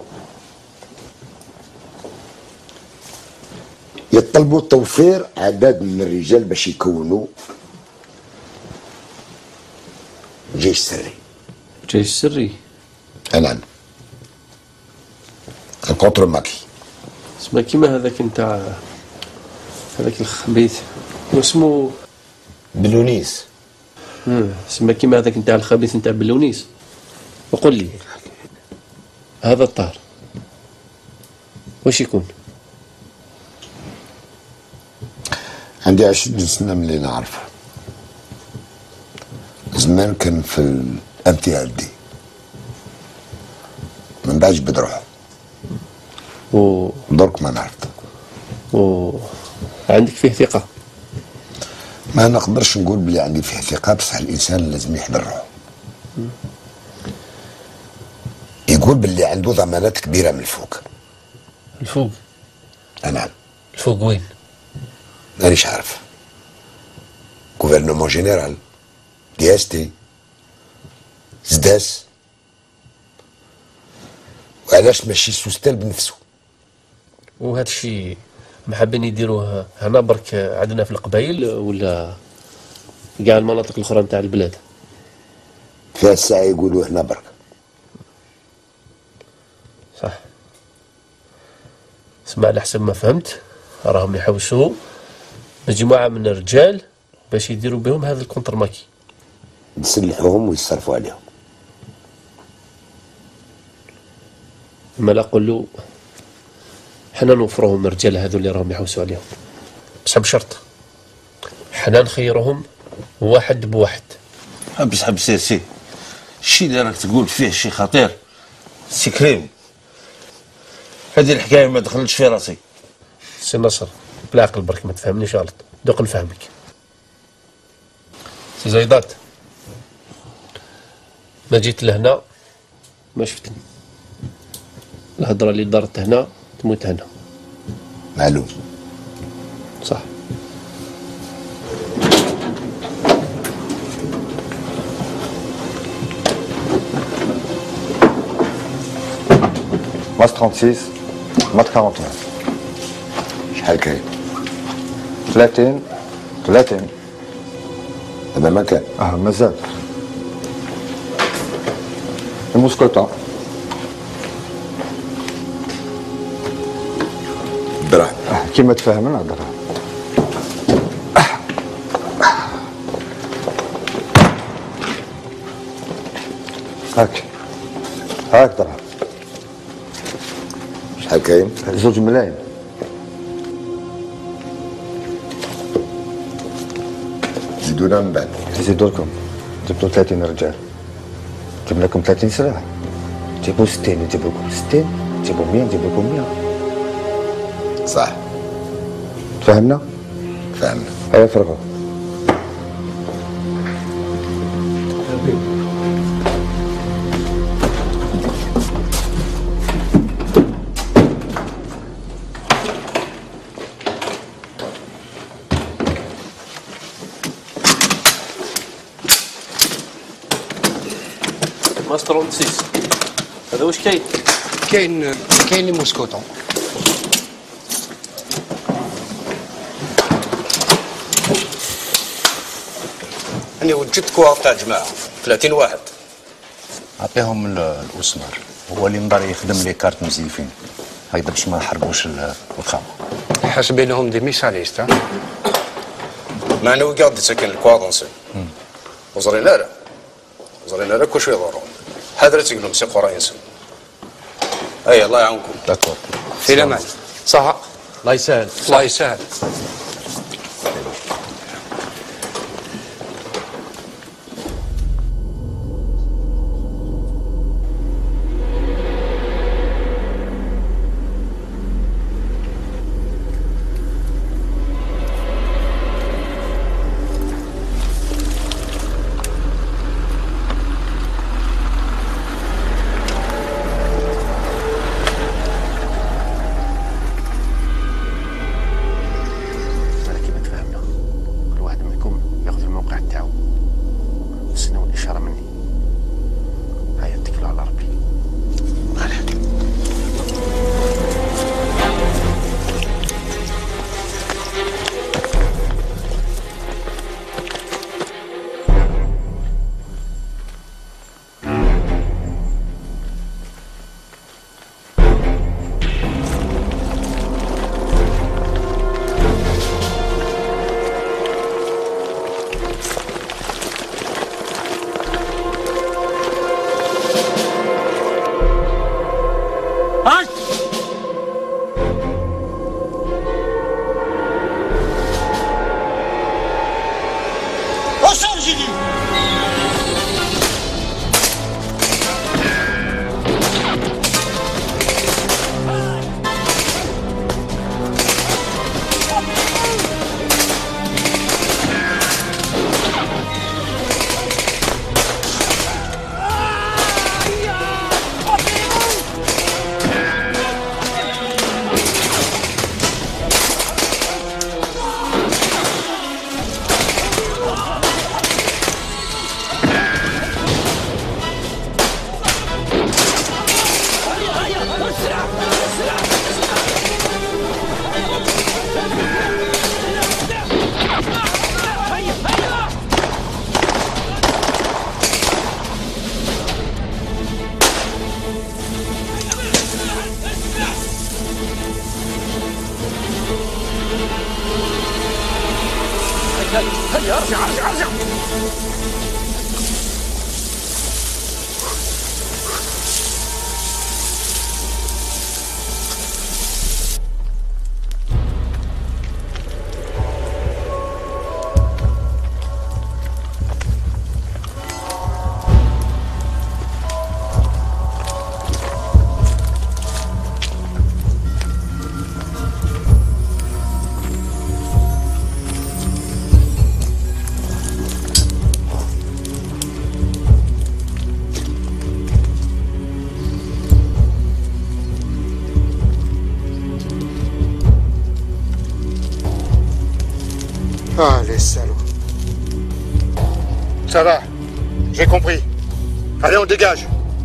يطلبوا توفير عدد من الرجال باش يكونوا جيش سري. جيش سري؟ نعم. الكونتر ماكي. اسمه كيما هذاك نتاع هذاك الخبيث واسمو بلونيس. اسمه كيما هذاك نتاع الخبيث نتاع بلونيس. وقل لي هذا الطار واش يكون؟ عندي 20 سنة من اللي نعرفه. زمان كان في الامتياز دي، من بعد جبد روحه. درك ما نعرف. عندك فيه ثقة؟ ما نقدرش نقول بلي عندي فيه ثقة، بصح الإنسان لازم يحضر روحه. يقول باللي عنده ضمانات كبيرة من الفوق. الفوق؟ نعم. الفوق وين؟ مانيش عارف. غوفرنمون جينيرال، دي اس تي، سداس. وعلاش ماشي سوستال بنفسه؟ وهذا الشيء ما حابين يديروه هنا برك عندنا في القبائل ولا كاع المناطق الاخرى نتاع البلاد؟ فيها الساعة يقولوا هنا برك. صح. اسمع، على حسب ما فهمت راهم يحوسوا مجموعة من الرجال باش يديروا بهم هذا الكونتر ماكي، يسلحوهم ويصرفوا عليهم. ما لا قولوا حنا نوفروهم الرجال هذو اللي راهم يحوسوا عليهم، بس بشرط حنا نخيرهم واحد بواحد. حبس يا سي، الشيء اللي راك تقول فيه شي خطير سي كريم. هذه الحكايه ما دخلتش في راسي. سي نصر بالعقل برك ما تفهمنيش غلط، دوق نفهمك. سي زيدات، ما جيت لهنا ما شفتني، الهضره اللي دارت هنا تموت هنا. معلوم. صح. ماس 36 مات 41. شحال كاين؟ 30. هذا ما كان. مازال. الموسكوطة. دراهم. كيما تفاهمنا دراهم. هاك دراهم. شحال كاين؟ 2 ملايين. زيدونا من بعد. نزيدو لكم، جبتوا 30 رجال، جبنا لكم 30 سلاح. جيبوا 60 نجيب لكم 60، جيبوا 100 نجيب لكم 100. صح. فهمنا؟ فهمنا. هيا فرغوا. ماستر نسيس هذا واش كاين؟ كاين لي موسكوطون. أنا وجدت كوار تاع جماعة 30 واحد. عطيهم الأسمر، هو اللي نضر يخدم لي كارت مزيفين هكذا باش ما نحرقوش الخام. حاسبينهم دي ميساليست. ما أنا وقاعد ساكن الكوادونسي. وزرينا لا كل شوي يضرون. حضرتك لهم سي قراينسن. أي الله يعاونكم. داكور. في الأمان. صح. الله يسهل. الله يسهل. هيا ارجع. Ah, les salauds. Ça va, j'ai compris. Allez, on dégage.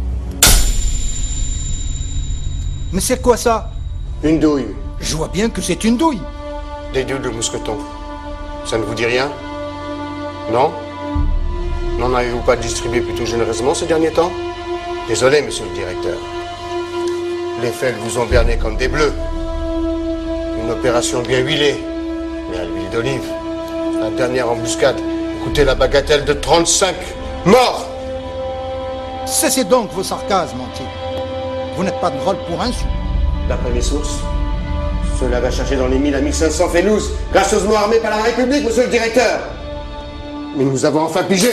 Mais c'est quoi ça? Une douille. Je vois bien que c'est une douille. Des douilles de mousqueton. Ça ne vous dit rien? Non? N'en avez-vous pas distribué plutôt généreusement ces derniers temps? Désolé, monsieur le directeur. Les faits vous ont berné comme des bleus. Une opération bien huilée, mais à l'huile d'olive. La dernière embuscade coûtait la bagatelle de 35 morts. Cessez donc vos sarcasmes, entiers. Vous n'êtes pas drôle pour un sou. D'après mes sources, cela va chercher dans les 1000 à 1500 félouses, gracieusement armés par la République, monsieur le directeur. Mais nous avons enfin pigé.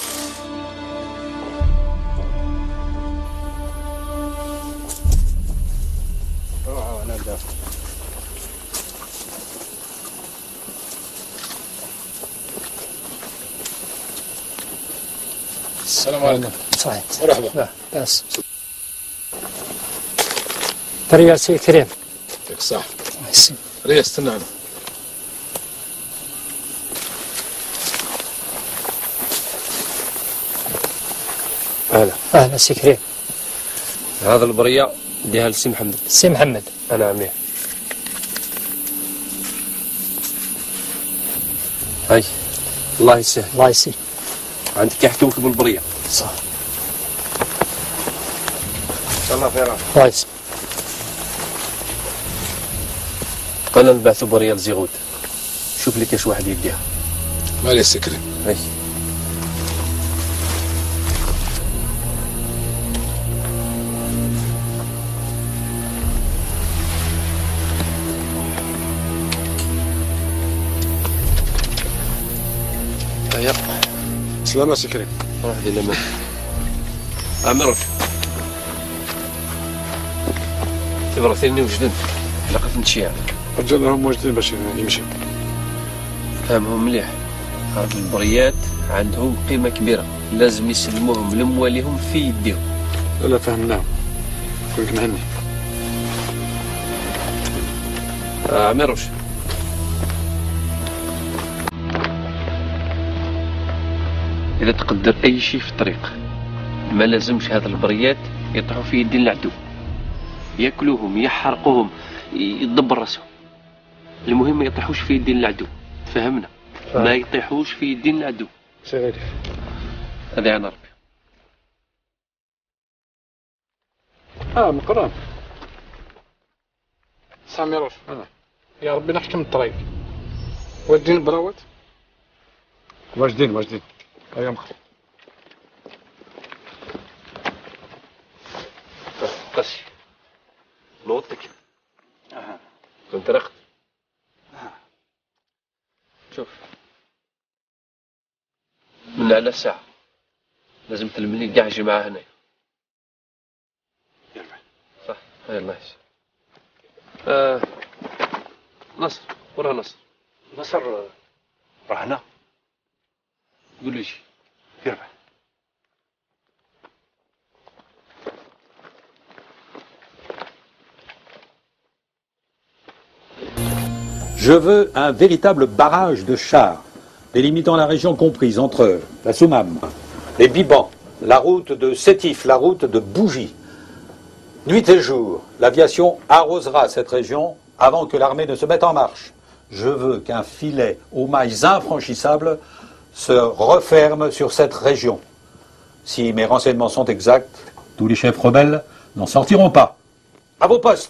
السلام عليكم. صحيح. مرحبا. بس. طريقة سي كريم. يعطيك الصحة. ريا استنانا. أهلا سي كريم. هذا البرية ديها لسي محمد. سي محمد. أنا عميه. هاي الله يسهل. الله يسهل. عندك يحكمك بالبرية. صح. إن شاء الله خير. الله يسهل. قلنا نبعثوا برية لزيغود. شوف لي كاش واحد يديها. مالي سكري. هاي. سلامة سي كريم. روح دير لما عمرو تبرثيني وجدن لقيت نتشيع رجالهم واجدين باش يمشي. فهمهم مليح. هاد البريات عندهم قيمة كبيرة، لازم يسلموهم لمواليهم في يديهم. لا فهمناهم. كلك مهني. عمروش إذا تقدر أي شيء في الطريق ما لازمش هذا البريات يطيحوا في يدين العدو، ياكلوهم يحرقوهم يدبر راسهم. المهم ما يطيحوش في يدين العدو، فهمنا؟ ما يطيحوش في يدين العدو. سيدي هذا عن ربي. مقران سامي روش. يا ربي نحكم الطريق. واجدين براوت. واجدين يا مخلص. قسي نوضتك. كنت رقد. شوف من على ساعة لازم تلمني كاع جماعة هنا. صح. هاي الله يسلمك. نصر ورا نصر. نصر راه هنا. قول لي شي. يربح. Je veux un véritable barrage de chars, délimitant la région comprise entre la Soumam, les Bibans, la route de Sétif, la route de Bougie. Nuit et jour, l'aviation arrosera cette région avant que l'armée ne se mette en marche. Je veux qu'un filet aux mailles infranchissables se referme sur cette région. Si mes renseignements sont exacts, tous les chefs rebelles n'en sortiront pas. À vos postes!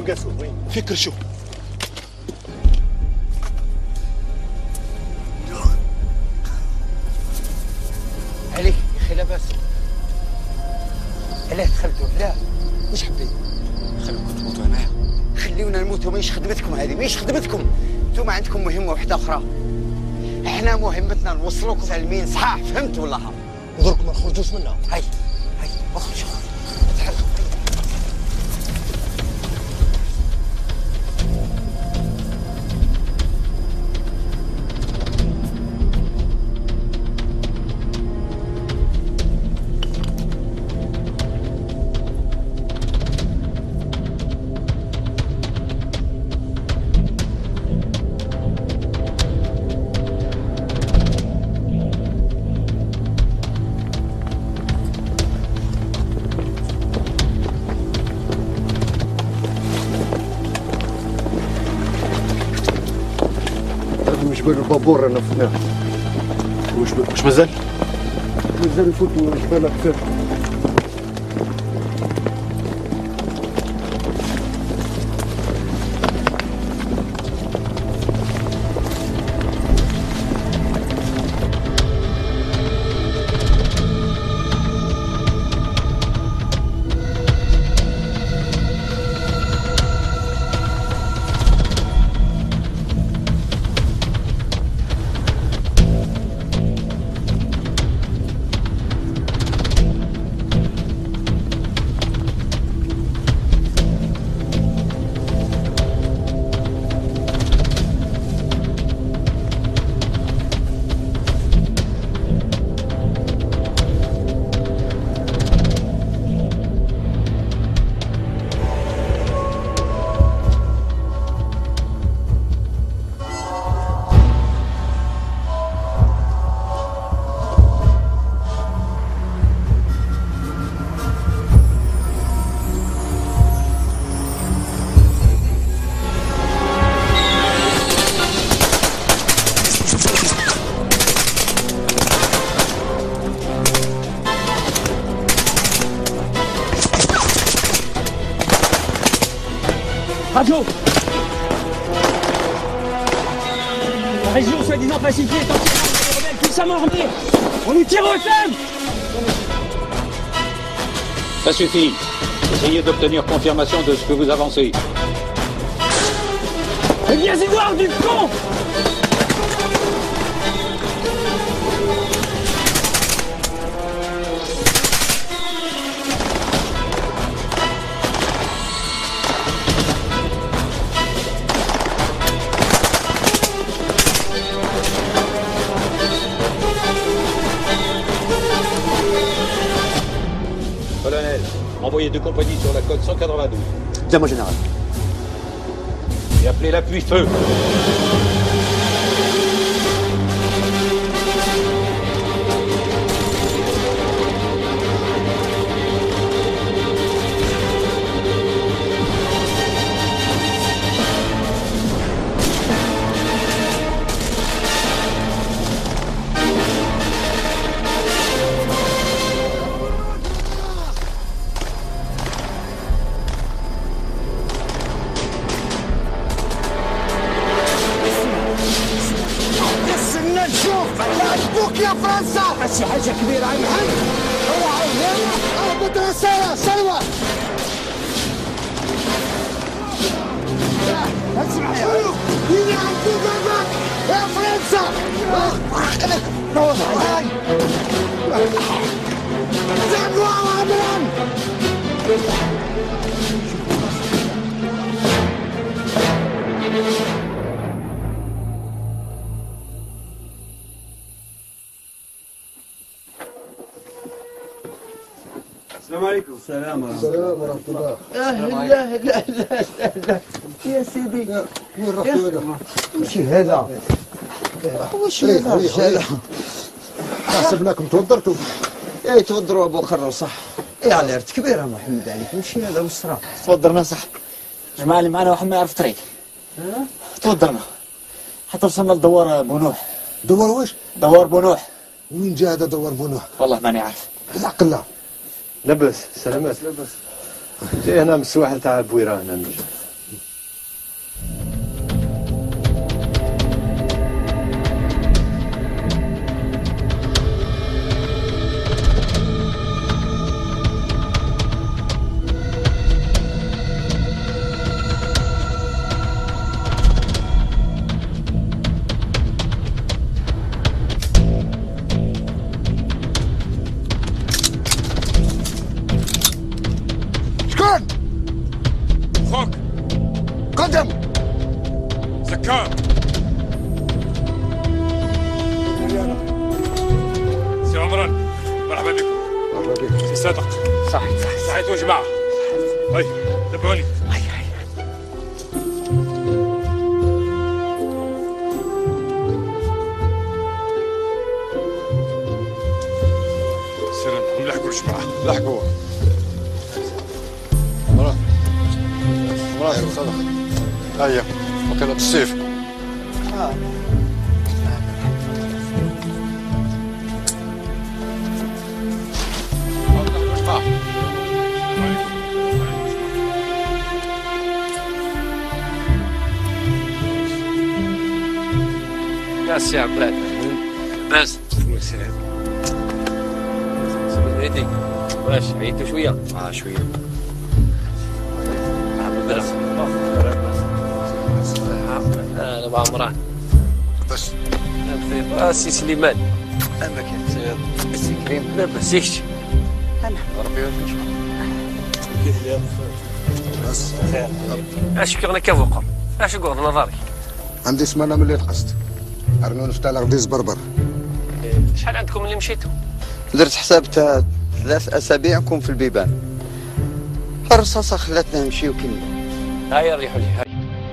قاسو في كرشو. عليك يا اخي لاباس. علاه دخلتوا؟ لا واش حبيت؟ خلوكم تموتوا هنايا. خليونا نموتوا، ماهيش خدمتكم هذه، ماهيش خدمتكم. انتم عندكم مهمه واحده اخرى. احنا مهمتنا نوصلوكم سالمين صحاح، فهمت ولا ها؟ ودركم ما نخرجوش منها. هاي اخرج تحرك. جبل البابور انا فناه. واش مازال؟ مازال نفوتوا جبال اكثر. Radio. La région soi-disant pacifiée est entièrement des rebelles puissamment armés. On nous tire au thème. Ça suffit. Essayez d'obtenir confirmation de ce que vous avancez. Eh bien, Edouard du con. Colonel, envoyez 2 compagnies sur la côte 192. Bien, mon général. Et appelez l'appui feu. يا فرنسا هادشي حاجه كبيره عين حل هبط رساله سلوى اسمع يا وين عندي باباك يا فرنسا هاي زعلوا عمران السلام عليكم. السلام ورحمة الله. لا لا لا يا سيدي وين رحتوا هذا؟ وشي هذا؟ وش هذا؟ حسبناكم توضرتوا. ايه توضروا ابو خرر صح. ايه على عرت كبيره محمد عليك وش هذا وش راه؟ توضرنا صح. الجماعه اللي معنا واحد ما يعرف طريق. توضرنا. حتى وصلنا لدوار بونوح. دوار واش؟ دوار بونوح. وين جا هذا دوار بونوح؟ والله ماني عارف. بالعقل الله. لاباس سلامات. جاي هنا من السواحل تاع بويره هنا. عمران مرحبا بكم. مرحبا بك. سي صادق. صحيح صحيتوا جماعه. هاي تبعوني. هاي سير نلحقوا الجماعه. لحقوا. عمران يا صدق. هيا وكالة السيف. ناس يا عباد بس السلام. سيدي واش عيطوا شويه؟ شويه. انا بعمران. بس سي سليمان. انا كنت سي كريم. لا بسيكش. ربي يوفقك. كيف اليوم؟ بس اش كنا كفوق؟ اش قعد نظري؟ عندي سمانة من اللي القصد. أرنون فتح غديز بربر. شحال عندكم اللي مشيتوا؟ درت حساب تاع 3 أسابيع نكون في البيبان. الرصاصة خلاتنا نمشيو كنا. هيا ريحوا لي هيا.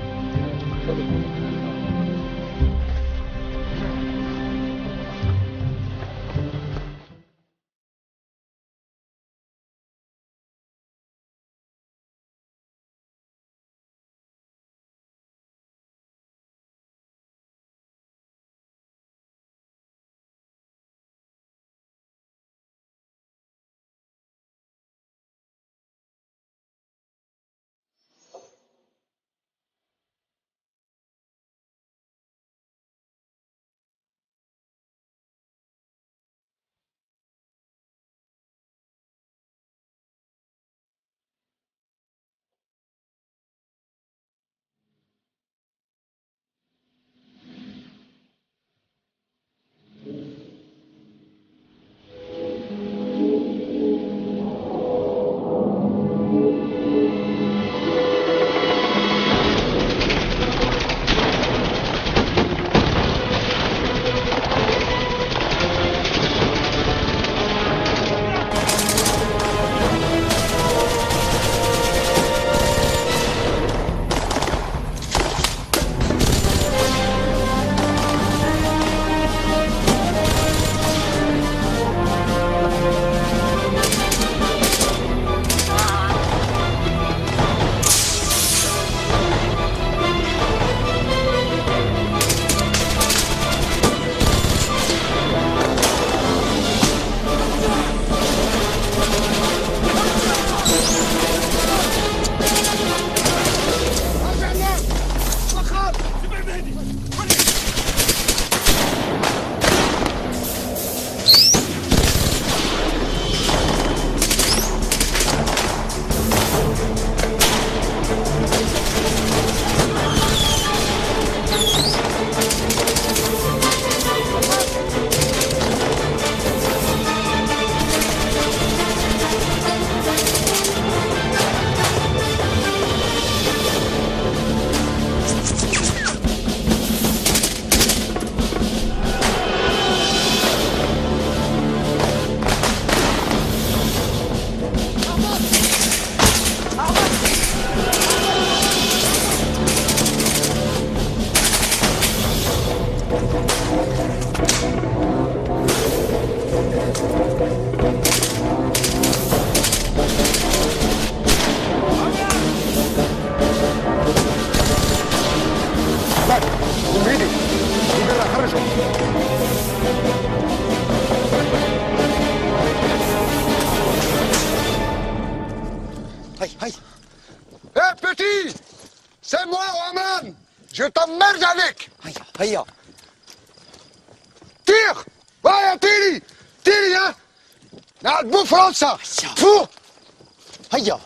Je t'emmerde avec. هيا هيا Tire. Ouais, tire. Tire, hein. نعذبوا فرنسا. فوق. هيا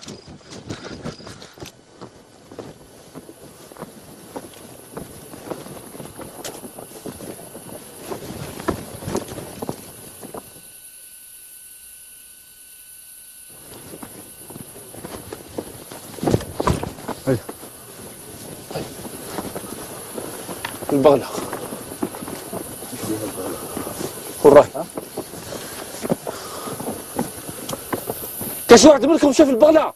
البغلة وين رايح؟ كاين شي واحد منكم شاف البغله؟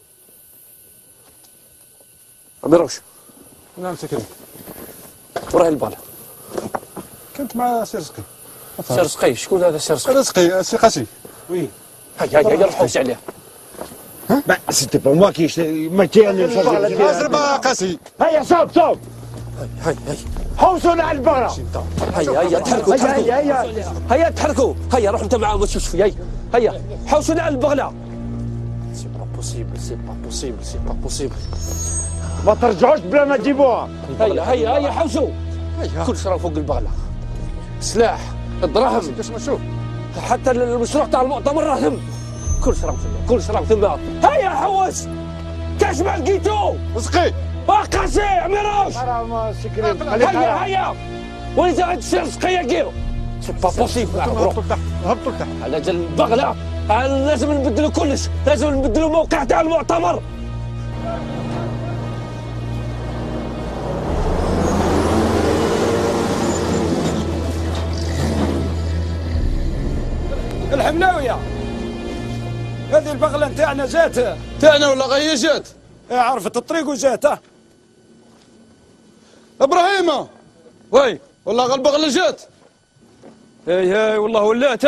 ما يروش. نعم سكري. وراه البغله. كنت مع سي رزقي. سي رزقي، شكون هذا سي رزقي؟ رزقي سي قاسي. وي. هيا روحوا حوس عليه. سيتي با موا كي ما كاين اضرب قاسي. هيا صوب. هيا حوسوا على البغله. هيا تحركوا. هيا تحركوا. هيا روح انت معاهم وشوف شويه. هيا حوسوا على البغله. سي با بوسيبل. ما ترجعوش بلا ما تجيبوها. هيا حوسوا. كل شيء راه فوق البغله. سلاح، الدراهم، حتى المشروع تاع المؤتمر راه ثم. كل شيء راه ثم. هيا حوس. كاش ما لقيتو؟ رزقي. قاسي عميروش. هيا. وين جا هاد الشيء رزقي يا كيرو؟ سي با بوسيبل. هبطوا لتحت. على جال البغله لازم نبدلوا كلش، لازم نبدلوا الموقع تاع المؤتمر. الحملاويه هذه البغله نتاعنا جات تاعنا ولا غير جات؟ عرفت الطريق وجات. ابراهيم وي والله البغله جات. هاي والله ولات.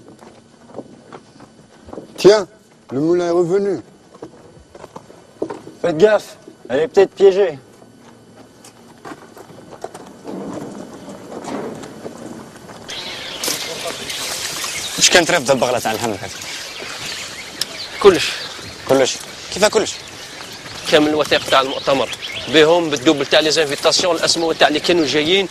Tiens, le moulin est revenu. Faites gaffe, elle est peut-être piégée. واش كانت رافضه البغله تاع الحمل هذه؟ كلش كيفاه كلش؟ كامل الوثائق تاع المؤتمر بهم بالدوبل تاع لي زانفيتاسيون، الاسماء تاع اللي كانوا جايين،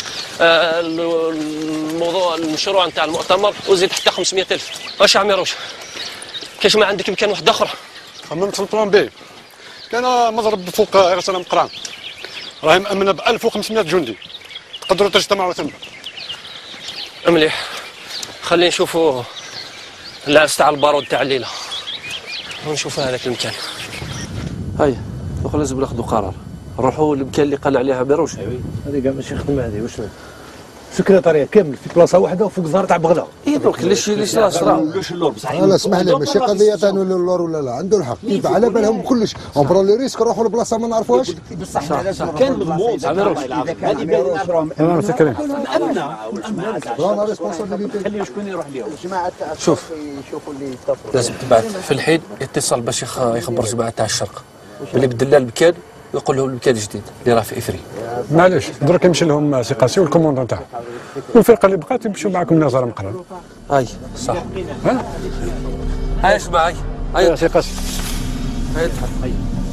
الموضوع المشروع نتاع المؤتمر وزيد حتى 500,000. واش عميروش كاش ما عندك امكان واحد اخر؟ خممت في البلان بي، كان مضرب فوق غسل مقران راهي مأمنه ب 1500 جندي تقدروا تجتمعوا ثم. مليح، خلينا نشوفوا العرس تاع البارود تاع الليله ونشوفوا هذاك المكان. هيا دوك لازم ناخذوا قرار، نروحوا للمكان اللي قال عليها بيروش. هذه كاع ماشي خدمه هذه، واش سكرتاريه كامل في بلاصه واحده وفوق زهر تاع بغداد. اي درك ليش صرا لا اسمح لي ماشي قضيه تاع اللور ولا لا، عنده الحق كيف على بالهم كلش اون لي ريسك نروحوا لبلاصه ما نعرفوهاش. بصح كان مضمون هذه بلاد نشروها انا مسكرين انا ريسبونسابيلتي خلي شكون يروح لهم جماعه تاع شوف يشوفوا اللي يتفقوا. لازم تبعث في الحين اتصال باش يخبر جماعه تاع الشرق اللي بدل المكان ويقول لهم المكان الجديد اللي راه في افري. معليش درك يمشي لهم سي قاسي والكوموندون تاعهم والفرقه اللي بقات يمشيو معكم نظره مقرن. هاي صح. هاي اسمع هاي سي قاسي هاي ادخل.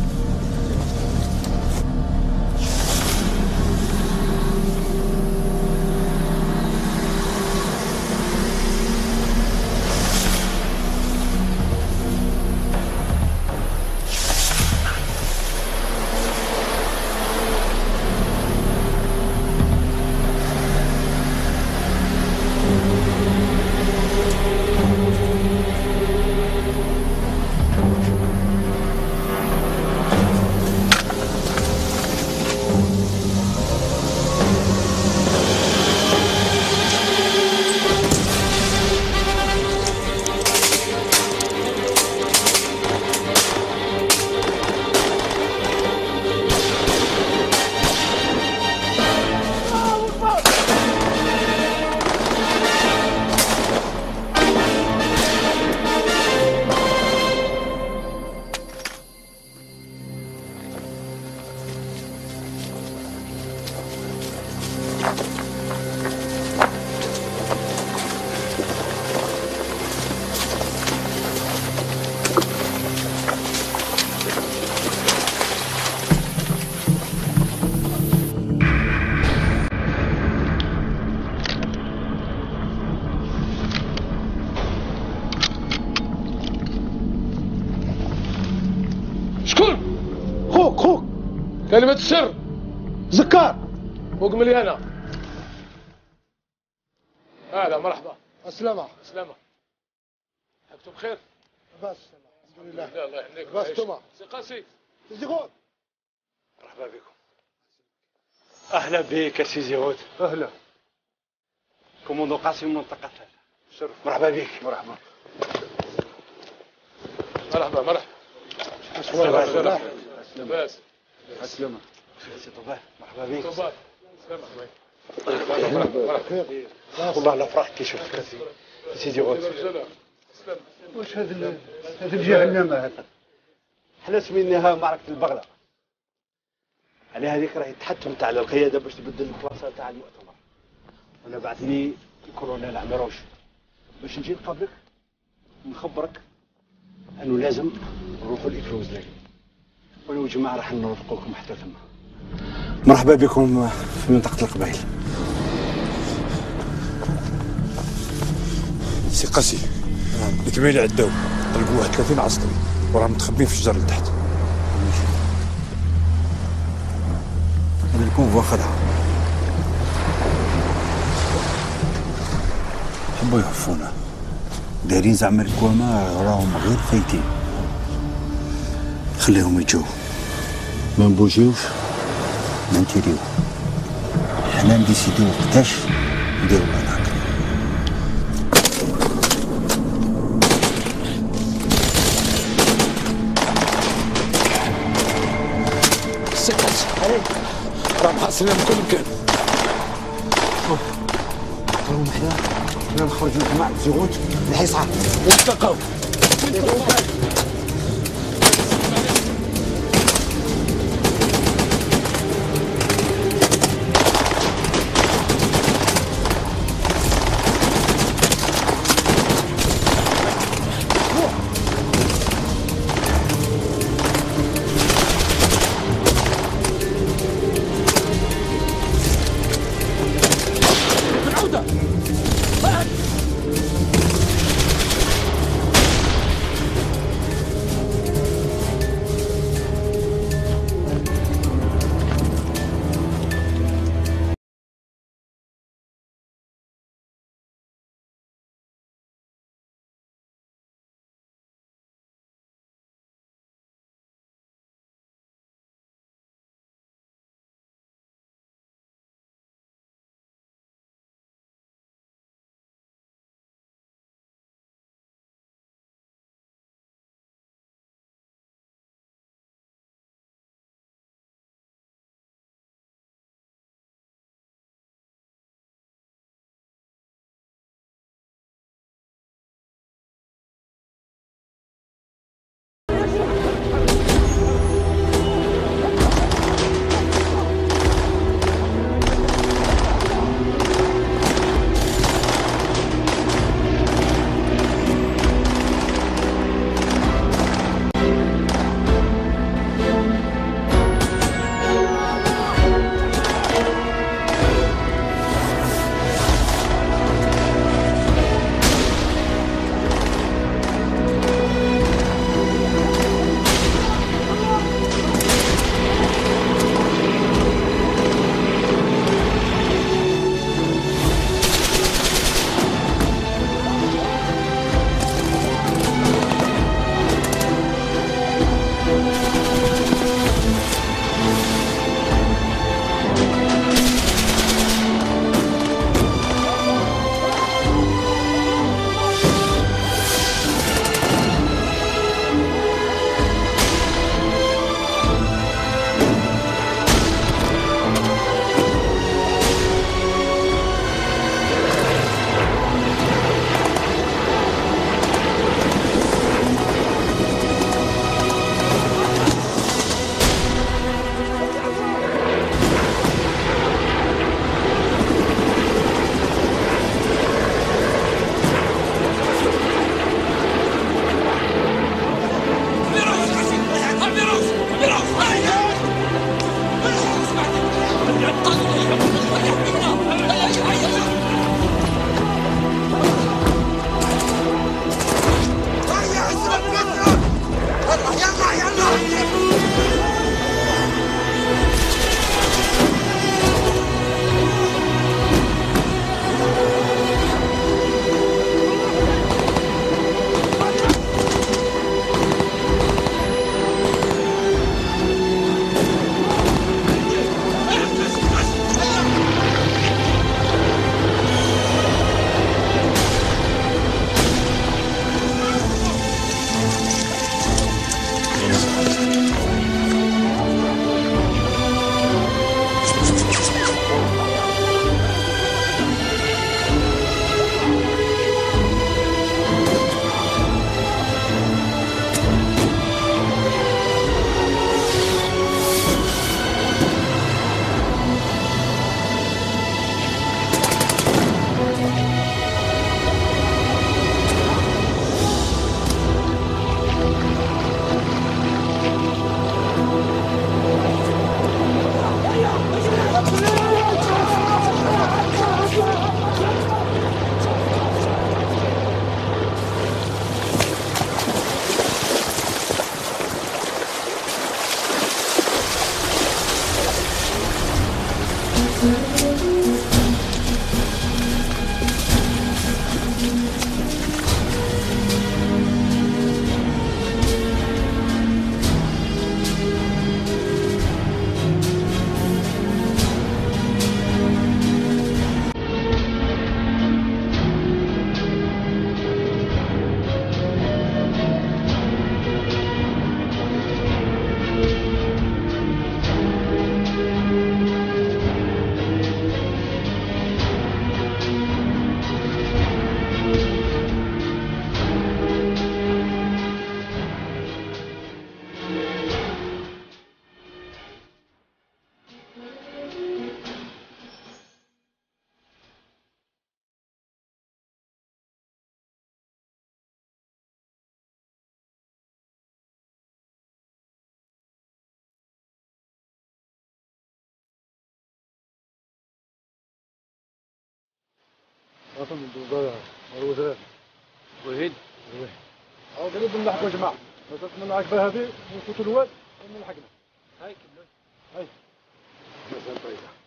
كلمة السر زكار فوق مليانة. هلا مرحبا. السلامة. حقتم بخير؟ بس الحمد لله. الله يحميك. بس توما. سي قاسي. زيغود. مرحبا بكم. أهلا بك يا سي زيغود. أهلا. كوموندو قاسي من منطقة ثالثة. شرف. مرحبا بك. مرحبا. مرحبا مرحبا. لاباس. السلامة. سي طباح مرحبا بك. طباح. والله لا فرحت كي شفتك سيدي غوث. واش هذا الجهنم هذا؟ حنا سميناها معركة البغلة. على هذيك راهي التحتم تاع القيادة باش تبدل البلاصة تاع المؤتمر. أنا بعثني الكولونيل عمروش باش نجي نقابلك ونخبرك أنه لازم نروحوا لإفروزلاي. وأنا والجماعة راح نرافقوكم حتى ثم. مرحبا بكم في منطقة القبائل. سي قاسي الكمال عداو طلقوا واحد 30 عسكري وراهم متخبين في الشجر لتحت. هذا الكونفوا خدعة. حبوا يخفونا دايرين زعما الكوامة راهم غير فايتين. خليهم يجوا ما نبوجيوش ما نتيريو. حنا نديسيديو وقتاش نديرو هناك. سكت راهم حاصلين من كل مكان. راهم حنا نخرجوا جماعة الزغوت الحصار والتقاو. من الوزراء والوزراء وهيد او قريب نلحقوا يا جماعه من العقبه هذه ونفوتوا الواد ونلحقنا هاي كمل هاي مساء طيبه